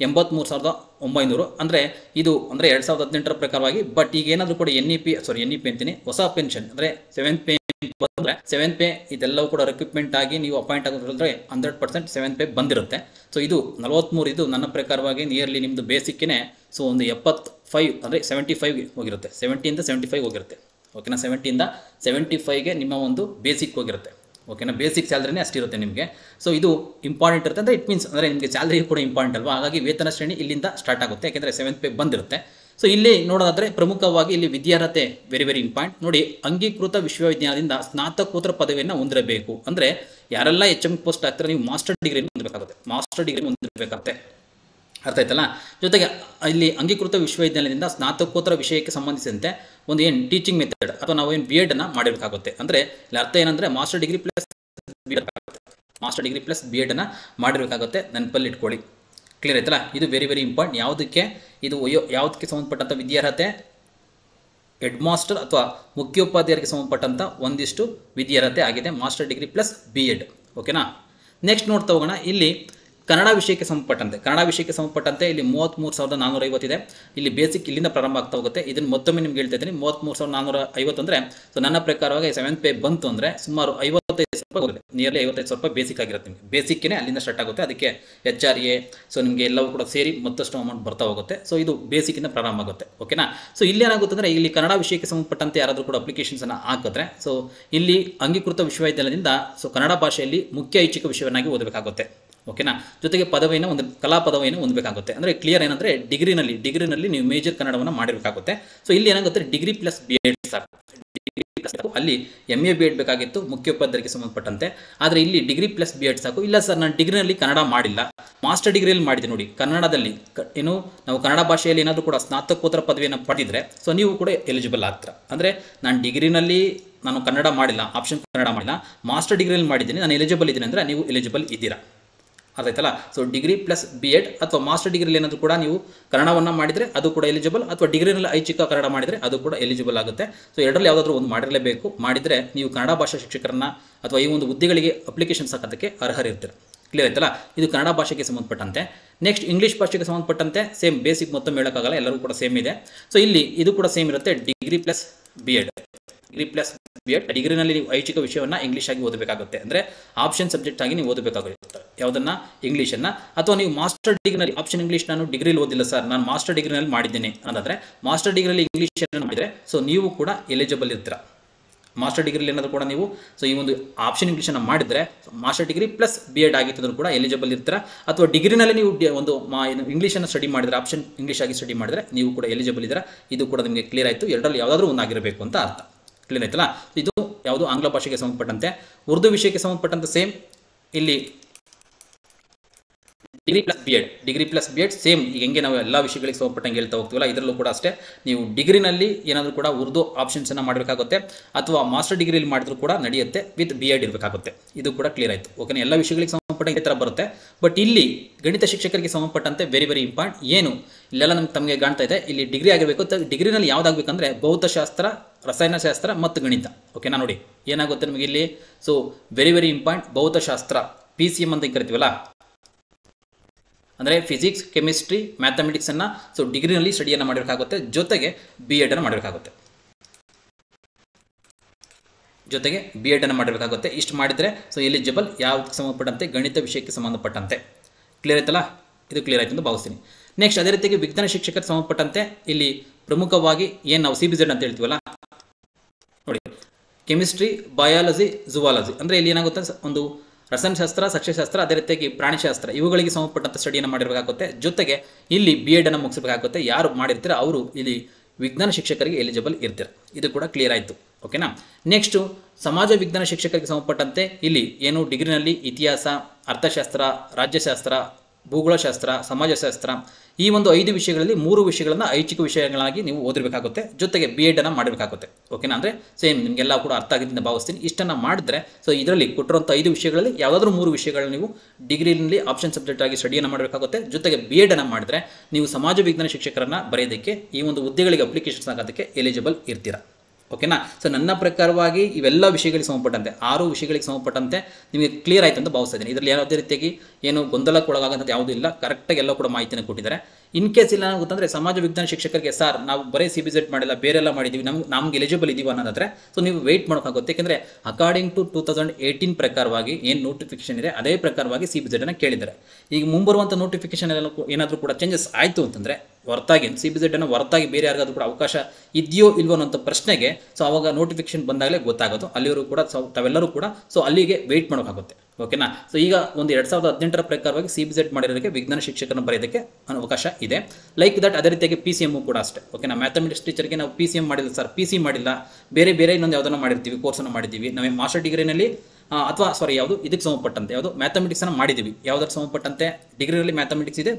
83,900 ಅಂದರೆ ಇದು ಅಂದರೆ 2018 ಪ್ರಕಾರವಾಗಿ. ಬಟ್ ಈಗ ಏನಾದರೂ ಕೂಡ NEP ಅಂತೀನಿ, ಹೊಸ ಪೆನ್ಷನ್ ಅಂದರೆ 7th ಪೇ ಬಂದರೆ 7th ಪೇ ಇದೆಲ್ಲವೂ ಕೂಡ ರಿಕ್ರೂಟ್ಮೆಂಟ್ ಆಗಿ ನೀವು ಅಪಾಯಿಂಟ್ ಆಗೋದ್ರೆ 100% 7th ಪೇ ಬಂದಿರುತ್ತೆ. ಸೊ ಇದು 43, ಇದು ನನ್ನ ಪ್ರಕಾರವಾಗಿ ನಿಯರ್ಲಿ ನಿಮ್ಮದು ಬೇಸಿಕ್ಕಿನೇ ಸೊ ಒಂದು 75 ಅಂದರೆ 75 ಹೋಗಿರುತ್ತೆ. 70ಇಂದ 75 ಹೋಗಿರುತ್ತೆ. ಓಕೆನಾ. 70ಇಂದ 75ಗೆ ನಿಮ್ಮ ಒಂದು ಬೇಸಿಕ್ ಹೋಗಿರುತ್ತೆ. ಓಕೆನಾ. ಬೇಸಿಕ್ ಸ್ಯಾಲರಿನೇ ಅಷ್ಟಿರುತ್ತೆ ನಿಮಗೆ. ಸೊ ಇದು ಇಂಪಾರ್ಟೆಂಟ್ ಇರುತ್ತೆ. ಅಂದರೆ ಇಟ್ ಮೀನ್ಸ್ ಅಂದರೆ ನಿಮಗೆ ಸ್ಯಾಲರಿ ಕೂಡ ಇಂಪಾರ್ಟೆಂಟ್ ಅಲ್ವಾ. ಹಾಗಾಗಿ ವೇತನ ಶ್ರೇಣಿ ಇಲ್ಲಿಂದ ಸ್ಟಾರ್ಟ್ ಆಗುತ್ತೆ, ಯಾಕೆಂದರೆ 7th ಪೇ ಬಂದಿರುತ್ತೆ. ಸೊ ಇಲ್ಲಿ ನೋಡೋದಾದರೆ ಪ್ರಮುಖವಾಗಿ ಇಲ್ಲಿ ವಿದ್ಯಾರ್ಹತೆ ವೆರಿ ವೆರಿ ಇಂಪಾರ್ಟೆಂಟ್. ನೋಡಿ, ಅಂಗೀಕೃತ ವಿಶ್ವವಿದ್ಯಾಲಯದಿಂದ ಸ್ನಾತಕೋತ್ತರ ಪದವಿಯನ್ನು ಹೊಂದಿರಬೇಕು. ಅಂದರೆ ಯಾರೆಲ್ಲ HM ಪೋಸ್ಟ್ ಆಗ್ತಾರೆ ನೀವು ಮಾಸ್ಟರ್ ಡಿಗ್ರಿ ಹೊಂದಿರಬೇಕಾಗುತ್ತೆ. ಮಾಸ್ಟರ್ ಡಿಗ್ರಿ ಹೊಂದಿರಬೇಕಾಗುತ್ತೆ. ಅರ್ಥ ಆಯ್ತಲ್ಲ. ಜೊತೆಗೆ ಇಲ್ಲಿ ಅಂಗೀಕೃತ ವಿಶ್ವವಿದ್ಯಾಲಯದಿಂದ ಸ್ನಾತಕೋತ್ತರ ವಿಷಯಕ್ಕೆ ಸಂಬಂಧಿಸಿದಂತೆ ಒಂದು ಏನು ಟೀಚಿಂಗ್ ಮೆಥಡ್ ಅಥವಾ ನಾವು ಏನು BEd ಅನ್ನು ಮಾಡಬೇಕಾಗುತ್ತೆ. ಅಂದರೆ ಇಲ್ಲಿ ಅರ್ಥ ಏನಂದರೆ ಮಾಸ್ಟರ್ ಡಿಗ್ರಿ ಪ್ಲಸ್ BEd ಅನ್ನು ಮಾಡಿರಬೇಕಾಗುತ್ತೆ. ನೆನಪಲ್ಲಿ ಇಟ್ಕೊಳ್ಳಿ. ಕ್ಲಿಯರ್ ಆಯ್ತಲ್ಲ. ಇದು ವೆರಿ ವೆರಿ ಇಂಪಾರ್ಟೆಂಟ್. ಯಾವುದಕ್ಕೆ ಇದು ಯಾವುದಕ್ಕೆ ಸಂಬಂಧಪಟ್ಟಂಥ ವಿದ್ಯಾರ್ಹತೆ ಹೆಡ್ ಮಾಸ್ಟರ್ ಅಥವಾ ಮುಖ್ಯೋಪಾಧ್ಯಾಯರಿಗೆ ಸಂಬಂಧಪಟ್ಟಂಥ ಒಂದಿಷ್ಟು ವಿಧಿಯರ್ಹತೆ ಆಗಿದೆ, ಮಾಸ್ಟರ್ ಡಿಗ್ರಿ ಪ್ಲಸ್ BEd. ಓಕೆನಾ. ನೆಕ್ಸ್ಟ್ ನೋಡ್ತಾ ಹೋಗೋಣ. ಇಲ್ಲಿ ಕನ್ನಡ ವಿಷಯಕ್ಕೆ ಸಂಬಂಧಪಟ್ಟಂತೆ ಇಲ್ಲಿ 33,450 ಇದೆ. ಇಲ್ಲಿ ಬೇಸಿಕ್ ಇಲ್ಲಿಂದ ಪ್ರಾರಂಭ ಆಗ್ತಾ ಹೋಗುತ್ತೆ. ಇದನ್ನು ಮತ್ತೊಮ್ಮೆ ನಿಮ್ಗೆ ಹೇಳ್ತಾ ಇದ್ದೀನಿ, 33,450 ಅಂದರೆ ಸೊ ನನ್ನ ಪ್ರಕಾರವಾಗಿ 7th ಪೇ ಬಂತು ಅಂದರೆ ಸುಮಾರು 55,000 ರೂಪಾಯಿ, ನಿಯರ್ಲಿ 55,000 ರೂಪಾಯಿ ಬೇಸಿಕ್ ಆಗಿರುತ್ತೆ ನಿಮಗೆ. ಬೇಸಿಕ್ನೇ ಅಲ್ಲಿಂದ ಸ್ಟಾರ್ಟ್ ಆಗುತ್ತೆ. ಅದಕ್ಕೆ HRA ಸೊ ನಿಮಗೆ ಎಲ್ಲವೂ ಕೂಡ ಸೇರಿ ಮತ್ತಷ್ಟು ಅಮೌಂಟ್ ಬರ್ತಾ ಹೋಗುತ್ತೆ. ಸೊ ಇದು ಬೇಸಿಕ್ಕಿಂದ ಪ್ರಾರಂಭ ಆಗುತ್ತೆ. ಓಕೆನಾ. ಸೊ ಇಲ್ಲಿ ಏನಾಗುತ್ತೆ ಅಂದರೆ ಇಲ್ಲಿ ಕನ್ನಡ ವಿಷಯಕ್ಕೆ ಸಂಬಂಧಪಟ್ಟಂತೆ ಯಾರಾದರೂ ಕೂಡ ಅಪ್ಲಿಕೇಶನ್ಸನ್ನು ಹಾಕಿದ್ರೆ ಸೊ ಇಲ್ಲಿ ಅಂಗೀಕೃತ ವಿಶ್ವವಿದ್ಯಾಲಯದಿಂದ ಸೊ ಕನ್ನಡ ಭಾಷೆಯಲ್ಲಿ ಮುಖ್ಯ ಐಚ್ಛಿಕ ವಿಷಯವನ್ನಾಗಿ ಓದಬೇಕಾಗುತ್ತೆ. ಓಕೆನಾ. ಜೊತೆಗೆ ಪದವಿಯನ್ನು ಒಂದು ಕಲಾ ಪದವಿಯನ್ನು ಹೊಂದಬೇಕಾಗುತ್ತೆ. ಅಂದರೆ ಕ್ಲಿಯರ್ ಏನಂದರೆ ಡಿಗ್ರಿನಲ್ಲಿ ನೀವು ಮೇಜರ್ ಕನ್ನಡವನ್ನು ಮಾಡಿರಬೇಕಾಗುತ್ತೆ. ಸೊ ಇಲ್ಲಿ ಏನಾಗುತ್ತೆ ಡಿಗ್ರಿ ಪ್ಲಸ್ BEd ಸಾಕು. ಅಲ್ಲಿ MA BEd ಬೇಕಾಗಿತ್ತು ಮುಖ್ಯೋಪಾಧ್ಯಾಯರಿಗೆ ಸಂಬಂಧಪಟ್ಟಂತೆ, ಆದರೆ ಇಲ್ಲಿ ಡಿಗ್ರಿ ಪ್ಲಸ್ BEd ಸಾಕು. ಇಲ್ಲ ಸರ್ ನಾನು ಡಿಗ್ರಿನಲ್ಲಿ ಕನ್ನಡ ಮಾಡಿಲ್ಲ, ಮಾಸ್ಟರ್ ಡಿಗ್ರಿಯಲ್ಲಿ ಮಾಡಿದೆ ನೋಡಿ ಕನ್ನಡದಲ್ಲಿ, ಏನು ನಾವು ಕನ್ನಡ ಭಾಷೆಯಲ್ಲಿ ಏನಾದರೂ ಕೂಡ ಸ್ನಾತಕೋತ್ತರ ಪದವಿಯನ್ನು ಪಡೆದಿದ್ರೆ ಸೊ ನೀವು ಕೂಡ ಎಲಿಜಿಬಲ್ ಆಗ್ತೀರಾ. ಅಂದರೆ ನಾನು ಡಿಗ್ರಿನಲ್ಲಿ ನಾನು ಕನ್ನಡ ಮಾಡಿಲ್ಲ, ಆಪ್ಷನ್ ಕನ್ನಡ ಮಾಡಿಲ್ಲ, ಮಾಸ್ಟರ್ ಡಿಗ್ರಿಯಲ್ಲಿ ಮಾಡಿದ್ದೀನಿ, ನಾನು ಎಲಿಜಿಬಲ್ ಇದ್ದೀನಿ ಅಂದರೆ ನೀವು ಎಲಿಜಿಬಲ್ ಇದ್ದೀರಾ. ಅರ್ಥ ಆಯ್ತಲ್ಲ. ಸೊ ಡಿಗ್ರಿ ಪ್ಲಸ್ BEd ಅಥವಾ ಮಾಸ್ಟರ್ ಡಿಗ್ರಿಯಲ್ಲಿ ಏನಾದರೂ ಕೂಡ ನೀವು ಕನ್ನಡವನ್ನು ಮಾಡಿದರೆ ಅದು ಕೂಡ ಎಲಿಜಿಬಲ್, ಅಥವಾ ಡಿಗ್ರಿನಲ್ಲಿ ಐಚ್ಛಿಕ ಕನ್ನಡ ಮಾಡಿದರೆ ಅದು ಕೂಡ ಎಲಿಜಿಬಲ್ ಆಗುತ್ತೆ. ಸೊ ಎರಡರಲ್ಲಿ ಯಾವುದಾದ್ರೂ ಒಂದು ಮಾಡಿರಲೇಬೇಕು. ಮಾಡಿದರೆ ನೀವು ಕನ್ನಡ ಭಾಷಾ ಶಿಕ್ಷಕರನ್ನ ಅಥವಾ ಈ ಒಂದು ಹುದ್ದೆಗಳಿಗೆ ಅಪ್ಲಿಕೇಶನ್ಸ್ ಹಾಕೋದಕ್ಕೆ ಅರ್ಹರಿರ್ತೀರ. ಕ್ಲಿಯರ್ ಆಯ್ತಲ್ಲ. ಇದು ಕನ್ನಡ ಭಾಷೆಗೆ ಸಂಬಂಧಪಟ್ಟಂತೆ. ನೆಕ್ಸ್ಟ್ ಇಂಗ್ಲೀಷ್ ಭಾಷೆಗೆ ಸಂಬಂಧಪಟ್ಟಂತೆ ಸೇಮ್ ಬೇಸಿಕ್ ಮತ್ತೊಮ್ಮೆ ಹೇಳೋಕ್ಕಾಗಲ್ಲ, ಎಲ್ಲರೂ ಕೂಡ ಸೇಮ್ ಇದೆ. ಸೊ ಇಲ್ಲಿ ಇದು ಕೂಡ ಸೇಮ್ ಇರುತ್ತೆ, ಡಿಗ್ರಿ ಪ್ಲಸ್ BEd. ಡಿಗ್ರಿನಲ್ಲಿ ನೀವು ಐಚ್ಛಿಕ ವಿಷಯವನ್ನು ಇಂಗ್ಲೀಷ್ ಆಗಿ ಓದಬೇಕಾಗುತ್ತೆ. ಅಂದರೆ ಆಪ್ಷನ್ ಸಬ್ಜೆಕ್ಟ್ ಆಗಿ ನೀವು ಓದಬೇಕಾಗುತ್ತೆ ಯಾವುದನ್ನು, ಇಂಗ್ಲೀಷನ್ನು. ಅಥವಾ ನೀವು ಮಾಸ್ಟರ್ ಡಿಗ್ರಿನಲ್ಲಿ ಆಪ್ಷನ್ ಇಂಗ್ಲೀಷ್ ನಾನು ಡಿಗ್ರಿಲಿ ಓದಿಲ್ಲ ಸರ್, ನಾನು ಮಾಸ್ಟರ್ ಡಿಗ್ರಿನಲ್ಲಿ ಮಾಡಿದ್ದೀನಿ ಅನ್ನೋದಾದರೆ ಮಾಸ್ಟರ್ ಡಿಗ್ರಿಯಲ್ಲಿ ಇಂಗ್ಲೀಷನ್ನು ಮಾಡಿದರೆ ಸೊ ನೀವು ಕೂಡ ಎಲಿಜಿಬಲ್ ಇರ್ತೀರ. ಮಾಸ್ಟರ್ ಡಿಗ್ರಿಲಿ ಏನಾದರೂ ಕೂಡ ನೀವು ಸೊ ಈ ಒಂದು ಆಪ್ಷನ್ ಇಂಗ್ಲೀಷನ್ನು ಮಾಡಿದರೆ ಮಾಸ್ಟರ್ ಡಿಗ್ರಿ ಪ್ಲಸ್ BEd ಆಗಿತ್ತು ಕೂಡ ಎಲಿಜಿಬಲ್ ಇರ್ತೀರ. ಅಥವಾ ಡಿಗ್ರಿನಲ್ಲಿ ನೀವು ಒಂದು ಇಂಗ್ಲೀಷನ್ನು ಸ್ಟಡಿ ಮಾಡಿದರೆ, ಆಪ್ಷನ್ ಇಂಗ್ಲೀಷ್ ಆಗಿ ಸ್ಟಡಿ ಮಾಡಿದರೆ ನೀವು ಕೂಡ ಎಲಿಜಿಬಲ್ ಇದ್ದೀರಾ. ಇದು ಕೂಡ ನಿಮಗೆ ಕ್ಲಿಯರ್ ಆಯಿತು. ಎರಡರಲ್ಲಿ ಯಾವುದಾದ್ರೂ ಒಂದಾಗಿರಬೇಕು ಅಂತ ಅರ್ಥ. ಕ್ಲಿಯರ್ ಆಯ್ತಲ್ಲ. ಇದು ಯಾವುದು ಆಂಗ್ಲ ಭಾಷೆಗೆ ಸಂಬಂಧಪಟ್ಟಂತೆ. ಉರ್ದು ವಿಷಯಕ್ಕೆ ಸಂಬಂಧಪಟ್ಟಂತೆ ಸೇಮ್ ಇಲ್ಲಿ ಡಿಗ್ರಿ ಪ್ಲಸ್ BEd ಸೇಮ್. ಈಗ ಹೆಂಗೆ ನಾವು ಎಲ್ಲ ವಿಷಯಗಳಿಗೆ ಸಂಬಂಧಪಟ್ಟಂಗೆ ಹೇಳ್ತಾ ಹೋಗ್ತೀವಲ್ಲ, ಇದರಲ್ಲೂ ಕೂಡ ಅಷ್ಟೇ ನೀವು ಡಿಗ್ರಿನಲ್ಲಿ ಏನಾದರೂ ಕೂಡ ಉರ್ದು ಆಪ್ಷನ್ಸನ್ನು ಮಾಡಬೇಕಾಗುತ್ತೆ, ಅಥವಾ ಮಾಸ್ಟರ್ ಡಿಗ್ರಿಯಲ್ಲಿ ಮಾಡಿದ್ರು ಕೂಡ ನಡೆಯುತ್ತೆ, ವಿತ್ BEd ಇರಬೇಕಾಗುತ್ತೆ. ಇದು ಕೂಡ ಕ್ಲಿಯರ್ ಆಯಿತು. ಓಕೆನಾ. ಎಲ್ಲ ವಿಷಯಗಳಿಗೆ ಸಂಬಂಧಪಟ್ಟಂಗೆ ಈ ಥರ ಬರುತ್ತೆ. ಬಟ್ ಇಲ್ಲಿ ಗಣಿತ ಶಿಕ್ಷಕರಿಗೆ ಸಂಬಂಧಪಟ್ಟಂತೆ ವೆರಿ ಇಂಪಾರ್ಟೆಂಟ್ ಏನು ಇಲ್ಲೆಲ್ಲ ತಮಗೆ ಕಾಣ್ತಾ ಇದೆ, ಇಲ್ಲಿ ಡಿಗ್ರಿ ಆಗಿರಬೇಕು. ಡಿಗ್ರಿನಲ್ಲಿ ಯಾವುದಾಗಬೇಕಂದ್ರೆ ಭೌತಶಾಸ್ತ್ರ, ರಸಾಯನಶಾಸ್ತ್ರ ಮತ್ತು ಗಣಿತ. ಓಕೆನಾ. ನೋಡಿ ಏನಾಗುತ್ತೆ ನಿಮಗೆ ಇಲ್ಲಿ. ಸೊ ವೆರಿ ಇಂಪಾರ್ಟೆಂಟ್ ಭೌತಶಾಸ್ತ್ರ, PCM ಅಂತ ಕರಿತೀವಲ್ಲ, ಅಂದರೆ ಫಿಸಿಕ್ಸ್, ಕೆಮಿಸ್ಟ್ರಿ, ಮ್ಯಾಥಮೆಟಿಕ್ಸನ್ನು ಸೊ ಡಿಗ್ರಿನಲ್ಲಿ ಸ್ಟಡಿಯನ್ನು ಮಾಡಬೇಕಾಗುತ್ತೆ. ಜೊತೆಗೆ BEd ಅನ್ನು ಮಾಡಬೇಕಾಗುತ್ತೆ. ಇಷ್ಟು ಮಾಡಿದರೆ ಸೊ ಎಲಿಜಿಬಲ್ ಯಾವುದಕ್ಕೆ ಸಂಬಂಧಪಟ್ಟಂತೆ, ಗಣಿತ ವಿಷಯಕ್ಕೆ ಸಂಬಂಧಪಟ್ಟಂತೆ. ಕ್ಲಿಯರ್ ಆಯ್ತಲ್ಲ. ಇದು ಕ್ಲಿಯರ್ ಆಯ್ತು ಅಂತ ಭಾವಿಸ್ತೀನಿ. ನೆಕ್ಸ್ಟ್ ಅದೇ ರೀತಿಯಾಗಿ ವಿಜ್ಞಾನ ಶಿಕ್ಷಕರಿಗೆ ಸಂಬಂಧಪಟ್ಟಂತೆ ಇಲ್ಲಿ ಪ್ರಮುಖವಾಗಿ ಏನು ನಾವು CBZ ಅಂತ ಹೇಳ್ತೀವಲ್ಲ ನೋಡಿ, ಕೆಮಿಸ್ಟ್ರಿ, ಬಯಾಲಜಿ, ಝುವಾಲಜಿ. ಅಂದರೆ ಇಲ್ಲಿ ಏನಾಗುತ್ತೆ ಒಂದು ರಸಾಯನಶಾಸ್ತ್ರ, ಸಸ್ಯಶಾಸ್ತ್ರ, ಅದೇ ರೀತಿಯಾಗಿ ಪ್ರಾಣಿಶಾಸ್ತ್ರ ಇವುಗಳಿಗೆ ಸಂಬಂಧಪಟ್ಟಂಥ ಸ್ಟಡಿಯನ್ನು ಮಾಡಿರಬೇಕಾಗುತ್ತೆ. ಜೊತೆಗೆ ಇಲ್ಲಿ BEd ಅನ್ನು ಮುಗಿಸಬೇಕಾಗುತ್ತೆ. ಯಾರು ಮಾಡಿರ್ತೀರ ಅವರು ಇಲ್ಲಿ ವಿಜ್ಞಾನ ಶಿಕ್ಷಕರಿಗೆ ಎಲಿಜಿಬಲ್ ಇರ್ತೀರ. ಇದು ಕೂಡ ಕ್ಲಿಯರ್ ಆಯಿತು. ಓಕೆನಾ. ನೆಕ್ಸ್ಟು ಸಮಾಜ ವಿಜ್ಞಾನ ಶಿಕ್ಷಕರಿಗೆ ಸಂಬಂಧಪಟ್ಟಂತೆ ಇಲ್ಲಿ ಏನು ಡಿಗ್ರಿನಲ್ಲಿ ಇತಿಹಾಸ, ಅರ್ಥಶಾಸ್ತ್ರ, ರಾಜ್ಯಶಾಸ್ತ್ರ, ಭೂಗೋಳಶಾಸ್ತ್ರ, ಸಮಾಜಶಾಸ್ತ್ರ ಈ ಒಂದು 5 ವಿಷಯಗಳಲ್ಲಿ 3 ವಿಷಯಗಳನ್ನು ಐಚ್ಛಿಕ ವಿಷಯಗಳಾಗಿ ನೀವು ಓದಿರಬೇಕಾಗುತ್ತೆ. ಜೊತೆಗೆ BEd ಅನ್ನು ಮಾಡಬೇಕಾಗುತ್ತೆ. ಓಕೆನಾ. ಅಂದರೆ ಸೇಮ್ ನಿಮಗೆಲ್ಲ ಕೂಡ ಅರ್ಥ ಆಗಿದೆ ಅಂತ ಭಾವಿಸ್ತೀನಿ. ಇಷ್ಟನ್ನು ಮಾಡಿದ್ರೆ ಸೊ ಇದರಲ್ಲಿ ಕೊಟ್ಟಿರುವಂಥ 5 ವಿಷಯಗಳಲ್ಲಿ ಯಾವುದಾದ್ರೂ 3 ವಿಷಯಗಳನ್ನು ನೀವು ಡಿಗ್ರಿನಲ್ಲಿ ಆಪ್ಷನ್ ಸಬ್ಜೆಕ್ಟ್ ಆಗಿ ಸ್ಟಡಿಯನ್ನು ಮಾಡಬೇಕಾಗುತ್ತೆ. ಜೊತೆಗೆ BEd ಅನ್ನು ಮಾಡಿದ್ರೆ ನೀವು ಸಮಾಜ ವಿಜ್ಞಾನ ಶಿಕ್ಷಕರನ್ನು ಬರೆಯೋದಕ್ಕೆ, ಈ ಒಂದು ಹುದ್ದೆಗಳಿಗೆ ಅಪ್ಲಿಕೇಶನ್ಸ್ ಆಗೋದಕ್ಕೆ ಎಲಿಜಿಬಲ್ ಇರ್ತೀರಾ. ಓಕೆನಾ. ಸೊ ನನ್ನ ಪ್ರಕಾರವಾಗಿ ಇವೆಲ್ಲ ವಿಷಯಗಳಿಗೆ ಸಂಬಂಧಪಟ್ಟಂತೆ 6 ವಿಷಯಗಳಿಗೆ ಸಂಬಂಧಪಟ್ಟಂತೆ ನಿಮಗೆ ಕ್ಲಿಯರ್ ಆಯಿತು ಅಂತ ಭಾವಿಸ್ತಾ ಇದ್ದೀನಿ. ಇದರಲ್ಲಿ ಯಾವುದೇ ರೀತಿಯಾಗಿ ಏನು ಗೊಂದಲಕ್ಕೆ ಒಳಗಾಗಂಥದ್ದು ಯಾವುದೂ ಇಲ್ಲ. ಕರೆಕ್ಟಾಗಿ ಎಲ್ಲ ಕೂಡ ಮಾಹಿತಿಯನ್ನು ಕೊಟ್ಟಿದ್ದಾರೆ. ಇನ್ ಕೇಸ್ ಇಲ್ಲ ಗೊತ್ತಂದರೆ ಸಮಾಜ ವಿಜ್ಞಾನ ಶಿಕ್ಷಕರಿಗೆ ಸರ್ ನಾವು ಬರೀ CBZ ಮಾಡಿಲ್ಲ, ಬೇರೆಲ್ಲ ಮಾಡಿದ್ದೀವಿ, ನಮ್ಗೆ ಎಲಿಜಿಬಲ್ ಇದೀವಿ ಅನ್ನೋದಾದರೆ ಸೊ ನೀವು ವೆಯ್ಟ್ ಮಾಡೋಕ್ಕಾಗುತ್ತೆ. ಯಾಕೆಂದರೆ ಅಕಾರ್ಡಿಂಗ್ ಟು 2018 ಪ್ರಕಾರವಾಗಿ ಏನು ನೋಟಿಫಿಕೇಶನ್ ಇದೆ ಅದೇ ಪ್ರಕಾರವಾಗಿ CBZ ಅನ್ನು ಕೇಳಿದ್ದಾರೆ. ಈಗ ಮುಂಬರುವಂಥ ನೋಟಿಫಿಕೇಶನ್ ಏನಾದರೂ ಕೂಡ ಚೇಂಜಸ್ ಆಯಿತು ಅಂತಂದರೆ ಹೊರತಾಗಿ CBZ ಅನ್ನು ಹೊರತಾಗಿ ಬೇರೆ ಯಾರಿಗಾದ್ರೂ ಕೂಡ ಅವಕಾಶ ಇದೆಯೋ ಇಲ್ವೋ ಅನ್ನೋಂಥ ಪ್ರಶ್ನೆಗೆ ಸೊ ಅವಾಗ ನೋಟಿಫಿಕೇಶನ್ ಬಂದಾಗಲೇ ಗೊತ್ತಾಗೋದು. ಅಲ್ಲಿವರೆಗೂ ಕೂಡ ತಾವೆಲ್ಲರೂ ಕೂಡ ಸೊ ಅಲ್ಲಿಗೆ ವೆಯ್ಟ್ ಮಾಡೋಕ್ಕಾಗುತ್ತೆ. ಓಕೆನಾ. ಸೊ ಈಗ ಒಂದು 2018 ಪ್ರಕಾರವಾಗಿ CBZ ಮಾಡಿರೋದಕ್ಕೆ ವಿಜ್ಞಾನ ಶಿಕ್ಷಕರನ್ನು ಬರೆಯೋದಕ್ಕೆ ಅವಕಾಶ ಇದೆ. ಲೈಕ್ ದಟ್ ಅದೇ ರೀತಿಯಾಗಿ PCM ಕೂಡ ಅಷ್ಟೇ. ಓಕೆನಾ. ಮ್ಯಾಥಮೆಟಿಕ್ಸ್ ಟೀಚರ್ಗೆ ನಾವು PCM ಮಾಡಿಲ್ಲ ಸರ್, PC ಮಾಡಿಲ್ಲ, ಬೇರೆ ಇನ್ನೊಂದು ಯಾವುದನ್ನು ಮಾಡಿರ್ತೀವಿ, ಕೋರ್ಸನ್ನು ಮಾಡಿದ್ದೀವಿ ನಾವು ಮಾಸ್ಟರ್ ಡಿಗ್ರಿನಲ್ಲಿ, ಅಥವಾ ಯಾವುದು ಇದಕ್ಕೆ ಸಂಬಂಧಪಟ್ಟಂತೆ ಯಾವುದು ಮ್ಯಾಥಮೆಟಿಕ್ಸನ್ನು ಮಾಡಿದ್ದೀವಿ, ಯಾವುದಕ್ಕೆ ಸಂಬಂಧಪಟ್ಟಂತೆ ಡಿಗ್ರಿನಲ್ಲಿ ಮ್ಯಾಥಮೆಟಿಕ್ಸ್ ಇದೆ, ಬಟ್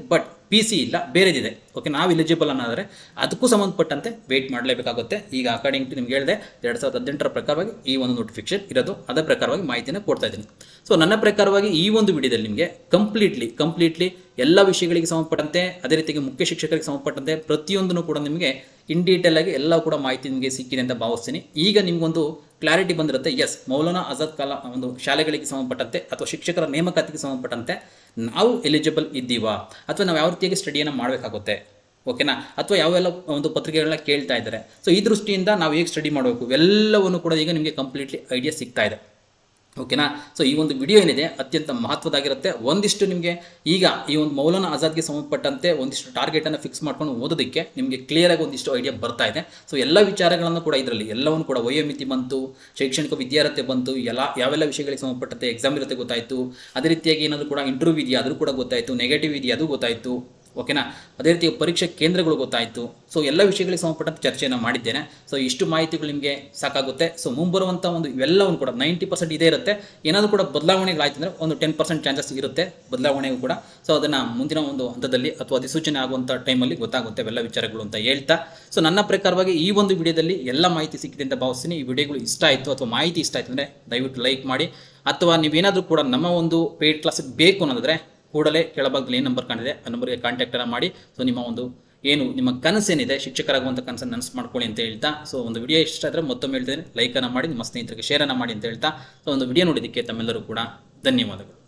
PC ಇಲ್ಲ, ಬೇರೆದಿದೆ. ಓಕೆ, ನಾವು ಎಲಿಜಿಬಲ್ ಅನ್ನೋದ್ರೆ ಅದಕ್ಕೂ ಸಂಬಂಧಪಟ್ಟಂತೆ ವೆಯ್ಟ್ ಮಾಡಲೇಬೇಕಾಗುತ್ತೆ. ಈಗ ಅಕಾರ್ಡಿಂಗ್ ಟು ನಿಮ್ಗೆ ಹೇಳಿದೆ 2018 ಪ್ರಕಾರವಾಗಿ ಈ ಒಂದು ನೋಟಿಫಿಕೇಶನ್ ಇರೋದು, ಅದರ ಪ್ರಕಾರವಾಗಿ ಮಾಹಿತಿನ ಕೊಡ್ತಾ ಇದ್ದೀನಿ. ಸೊ ನನ್ನ ಪ್ರಕಾರವಾಗಿ ಈ ಒಂದು ವಿಡಿಯೋದಲ್ಲಿ ನಿಮಗೆ ಕಂಪ್ಲೀಟ್ಲಿ ಎಲ್ಲ ವಿಷಯಗಳಿಗೆ ಸಂಬಂಧಪಟ್ಟಂತೆ, ಅದೇ ರೀತಿಗೆ ಮುಖ್ಯ ಶಿಕ್ಷಕರಿಗೆ ಸಂಬಂಧಪಟ್ಟಂತೆ ಪ್ರತಿಯೊಂದನ್ನು ಕೂಡ ನಿಮಗೆ ಇನ್ ಡೀಟೇಲ್ ಆಗಿ ಎಲ್ಲ ಕೂಡ ಮಾಹಿತಿ ನಿಮಗೆ ಸಿಕ್ಕಿದೆ ಅಂತ ಭಾವಿಸ್ತೀನಿ. ಈಗ ನಿಮಗೊಂದು ಕ್ಲಾರಿಟಿ ಬಂದಿರುತ್ತೆ. ಎಸ್, ಮೌಲಾನಾ ಆಜಾದ್ ಒಂದು ಶಾಲೆಗಳಿಗೆ ಸಂಬಂಧಪಟ್ಟಂತೆ ಅಥವಾ ಶಿಕ್ಷಕರ ನೇಮಕಾತಿಗೆ ಸಂಬಂಧಪಟ್ಟಂತೆ ನಾವು ಎಲಿಜಿಬಲ್ ಇದ್ದೀವಾ, ಅಥವಾ ನಾವು ಯಾವ ರೀತಿಯಾಗಿ ಸ್ಟಡಿಯನ್ನು ಮಾಡಬೇಕಾಗುತ್ತೆ, ಓಕೆನಾ, ಅಥವಾ ಯಾವೆಲ್ಲ ಒಂದು ಪತ್ರಿಕೆಗಳನ್ನ ಕೇಳ್ತಾ ಇದ್ದಾರೆ. ಸೊ ಈ ದೃಷ್ಟಿಯಿಂದ ನಾವು ಹೇಗೆ ಸ್ಟಡಿ ಮಾಡಬೇಕು ಎಲ್ಲವನ್ನು ಕೂಡ ಈಗ ನಿಮಗೆ ಕಂಪ್ಲೀಟ್ಲಿ ಐಡಿಯಾ ಸಿಗ್ತಾ ಇದೆ. ಓಕೆನಾ. ಸೊ ಈ ಒಂದು ವಿಡಿಯೋ ಏನಿದೆ ಅತ್ಯಂತ ಮಹತ್ವದಾಗಿರುತ್ತೆ. ಒಂದಿಷ್ಟು ನಿಮಗೆ ಈಗ ಈ ಒಂದು ಮೌಲಾನಾ ಆಜಾದ್ಗೆ ಸಂಬಂಧಪಟ್ಟಂತೆ ಒಂದಿಷ್ಟು ಟಾರ್ಗೆಟನ್ನು ಫಿಕ್ಸ್ ಮಾಡ್ಕೊಂಡು ಓದೋದಕ್ಕೆ ನಿಮಗೆ ಕ್ಲಿಯರಾಗಿ ಒಂದಿಷ್ಟು ಐಡಿಯಾ ಬರ್ತಾ ಇದೆ. ಸೊ ಎಲ್ಲ ವಿಚಾರಗಳನ್ನು ಕೂಡ ಇದರಲ್ಲಿ ಎಲ್ಲವನ್ನು ಕೂಡ ವಯೋಮಿತಿ ಬಂತು, ಶೈಕ್ಷಣಿಕ ವಿದ್ಯಾರ್ಹತೆ ಬಂತು, ಯಾವೆಲ್ಲ ವಿಷಯಗಳಿಗೆ ಸಂಬಂಧಪಟ್ಟಂತೆ ಎಕ್ಸಾಮ್ ಇರುತ್ತೆ ಗೊತ್ತಾಯಿತು. ಅದೇ ರೀತಿಯಾಗಿ ಏನಾದರೂ ಕೂಡ ಇಂಟರ್ವ್ಯೂ ಇದೆಯಾ ಅದು ಕೂಡ ಗೊತ್ತಾಯಿತು, ನೆಗೆಟಿವ್ ಇದೆಯಾ ಅದು ಗೊತ್ತಾಯಿತು, ಓಕೆನಾ. ಅದೇ ರೀತಿ ಪರೀಕ್ಷಾ ಕೇಂದ್ರಗಳು ಗೊತ್ತಾಯಿತು. ಸೊ ಎಲ್ಲ ವಿಷಯಗಳಿಗೆ ಸಂಬಂಧಪಟ್ಟಂತೆ ಚರ್ಚೆಯನ್ನು ಮಾಡಿದ್ದೇನೆ. ಸೊ ಇಷ್ಟು ಮಾಹಿತಿಗಳು ನಿಮಗೆ ಸಾಕಾಗುತ್ತೆ. ಸೊ ಮುಂಬರುವಂಥ ಒಂದು ಇವೆಲ್ಲವನ್ನು ಕೂಡ 90% ಇದೇ ಇರುತ್ತೆ. ಏನಾದರೂ ಕೂಡ ಬದಲಾವಣೆಗಳಾಯ್ತು ಅಂದರೆ ಒಂದು 10% ಚಾನ್ಸಸ್ ಇರುತ್ತೆ ಬದಲಾವಣೆಗೂ ಕೂಡ. ಸೊ ಅದನ್ನು ಮುಂದಿನ ಒಂದು ಹಂತದಲ್ಲಿ ಅಥವಾ ಅಧಿಸೂಚನೆ ಆಗುವಂಥ ಟೈಮಲ್ಲಿ ಗೊತ್ತಾಗುತ್ತೆ ಎಲ್ಲ ವಿಚಾರಗಳು ಅಂತ ಹೇಳ್ತಾ, ಸೊ ನನ್ನ ಪ್ರಕಾರವಾಗಿ ಈ ಒಂದು ವಿಡಿಯೋದಲ್ಲಿ ಎಲ್ಲ ಮಾಹಿತಿ ಸಿಕ್ಕಿದೆ ಅಂತ ಭಾವಿಸ್ತೀನಿ. ಈ ವಿಡಿಯೋಗಳು ಇಷ್ಟ ಆಯಿತು ಅಥವಾ ಮಾಹಿತಿ ಇಷ್ಟ ಆಯಿತು ಅಂದರೆ ದಯವಿಟ್ಟು ಲೈಕ್ ಮಾಡಿ. ಅಥವಾ ನೀವೇನಾದರೂ ಕೂಡ ನಮ್ಮ ಒಂದು ಪೇಯ್ಡ್ ಕ್ಲಾಸಿಗೆ ಬೇಕು ಅನ್ನೋದಾದರೆ ಕೂಡಲೇ ಕೆಳಭಾಗದಲ್ಲಿ ಏನು ನಂಬರ್ ಕಾಣಿದೆ ಆ ನಂಬರ್ಗೆ ಕಾಂಟ್ಯಾಕ್ಟನ್ನು ಮಾಡಿ. ಸೊ ನಿಮ್ಮ ಒಂದು ನಿಮ್ಮ ಕನಸೇನಿದೆ ಶಿಕ್ಷಕರಾಗುವಂಥ ಕನಸನ್ನು ನನಸು ಮಾಡ್ಕೊಳ್ಳಿ ಅಂತ ಹೇಳ್ತಾ, ಸೊ ಒಂದು ವಿಡಿಯೋ ಇಷ್ಟ ಆದರೆ ಮತ್ತೊಮ್ಮೆ ಹೇಳ್ತಿದ್ದೀನಿ, ಲೈಕನ್ನು ಮಾಡಿ, ನಿಮ್ಮ ಸ್ನೇಹಿತರಿಗೆ ಶೇರನ್ನು ಮಾಡಿ ಅಂತ ಹೇಳ್ತಾ, ಸೊ ಒಂದು ವಿಡಿಯೋ ನೋಡಿದ್ದಕ್ಕೆ ತಮ್ಮೆಲ್ಲರೂ ಕೂಡ ಧನ್ಯವಾದಗಳು.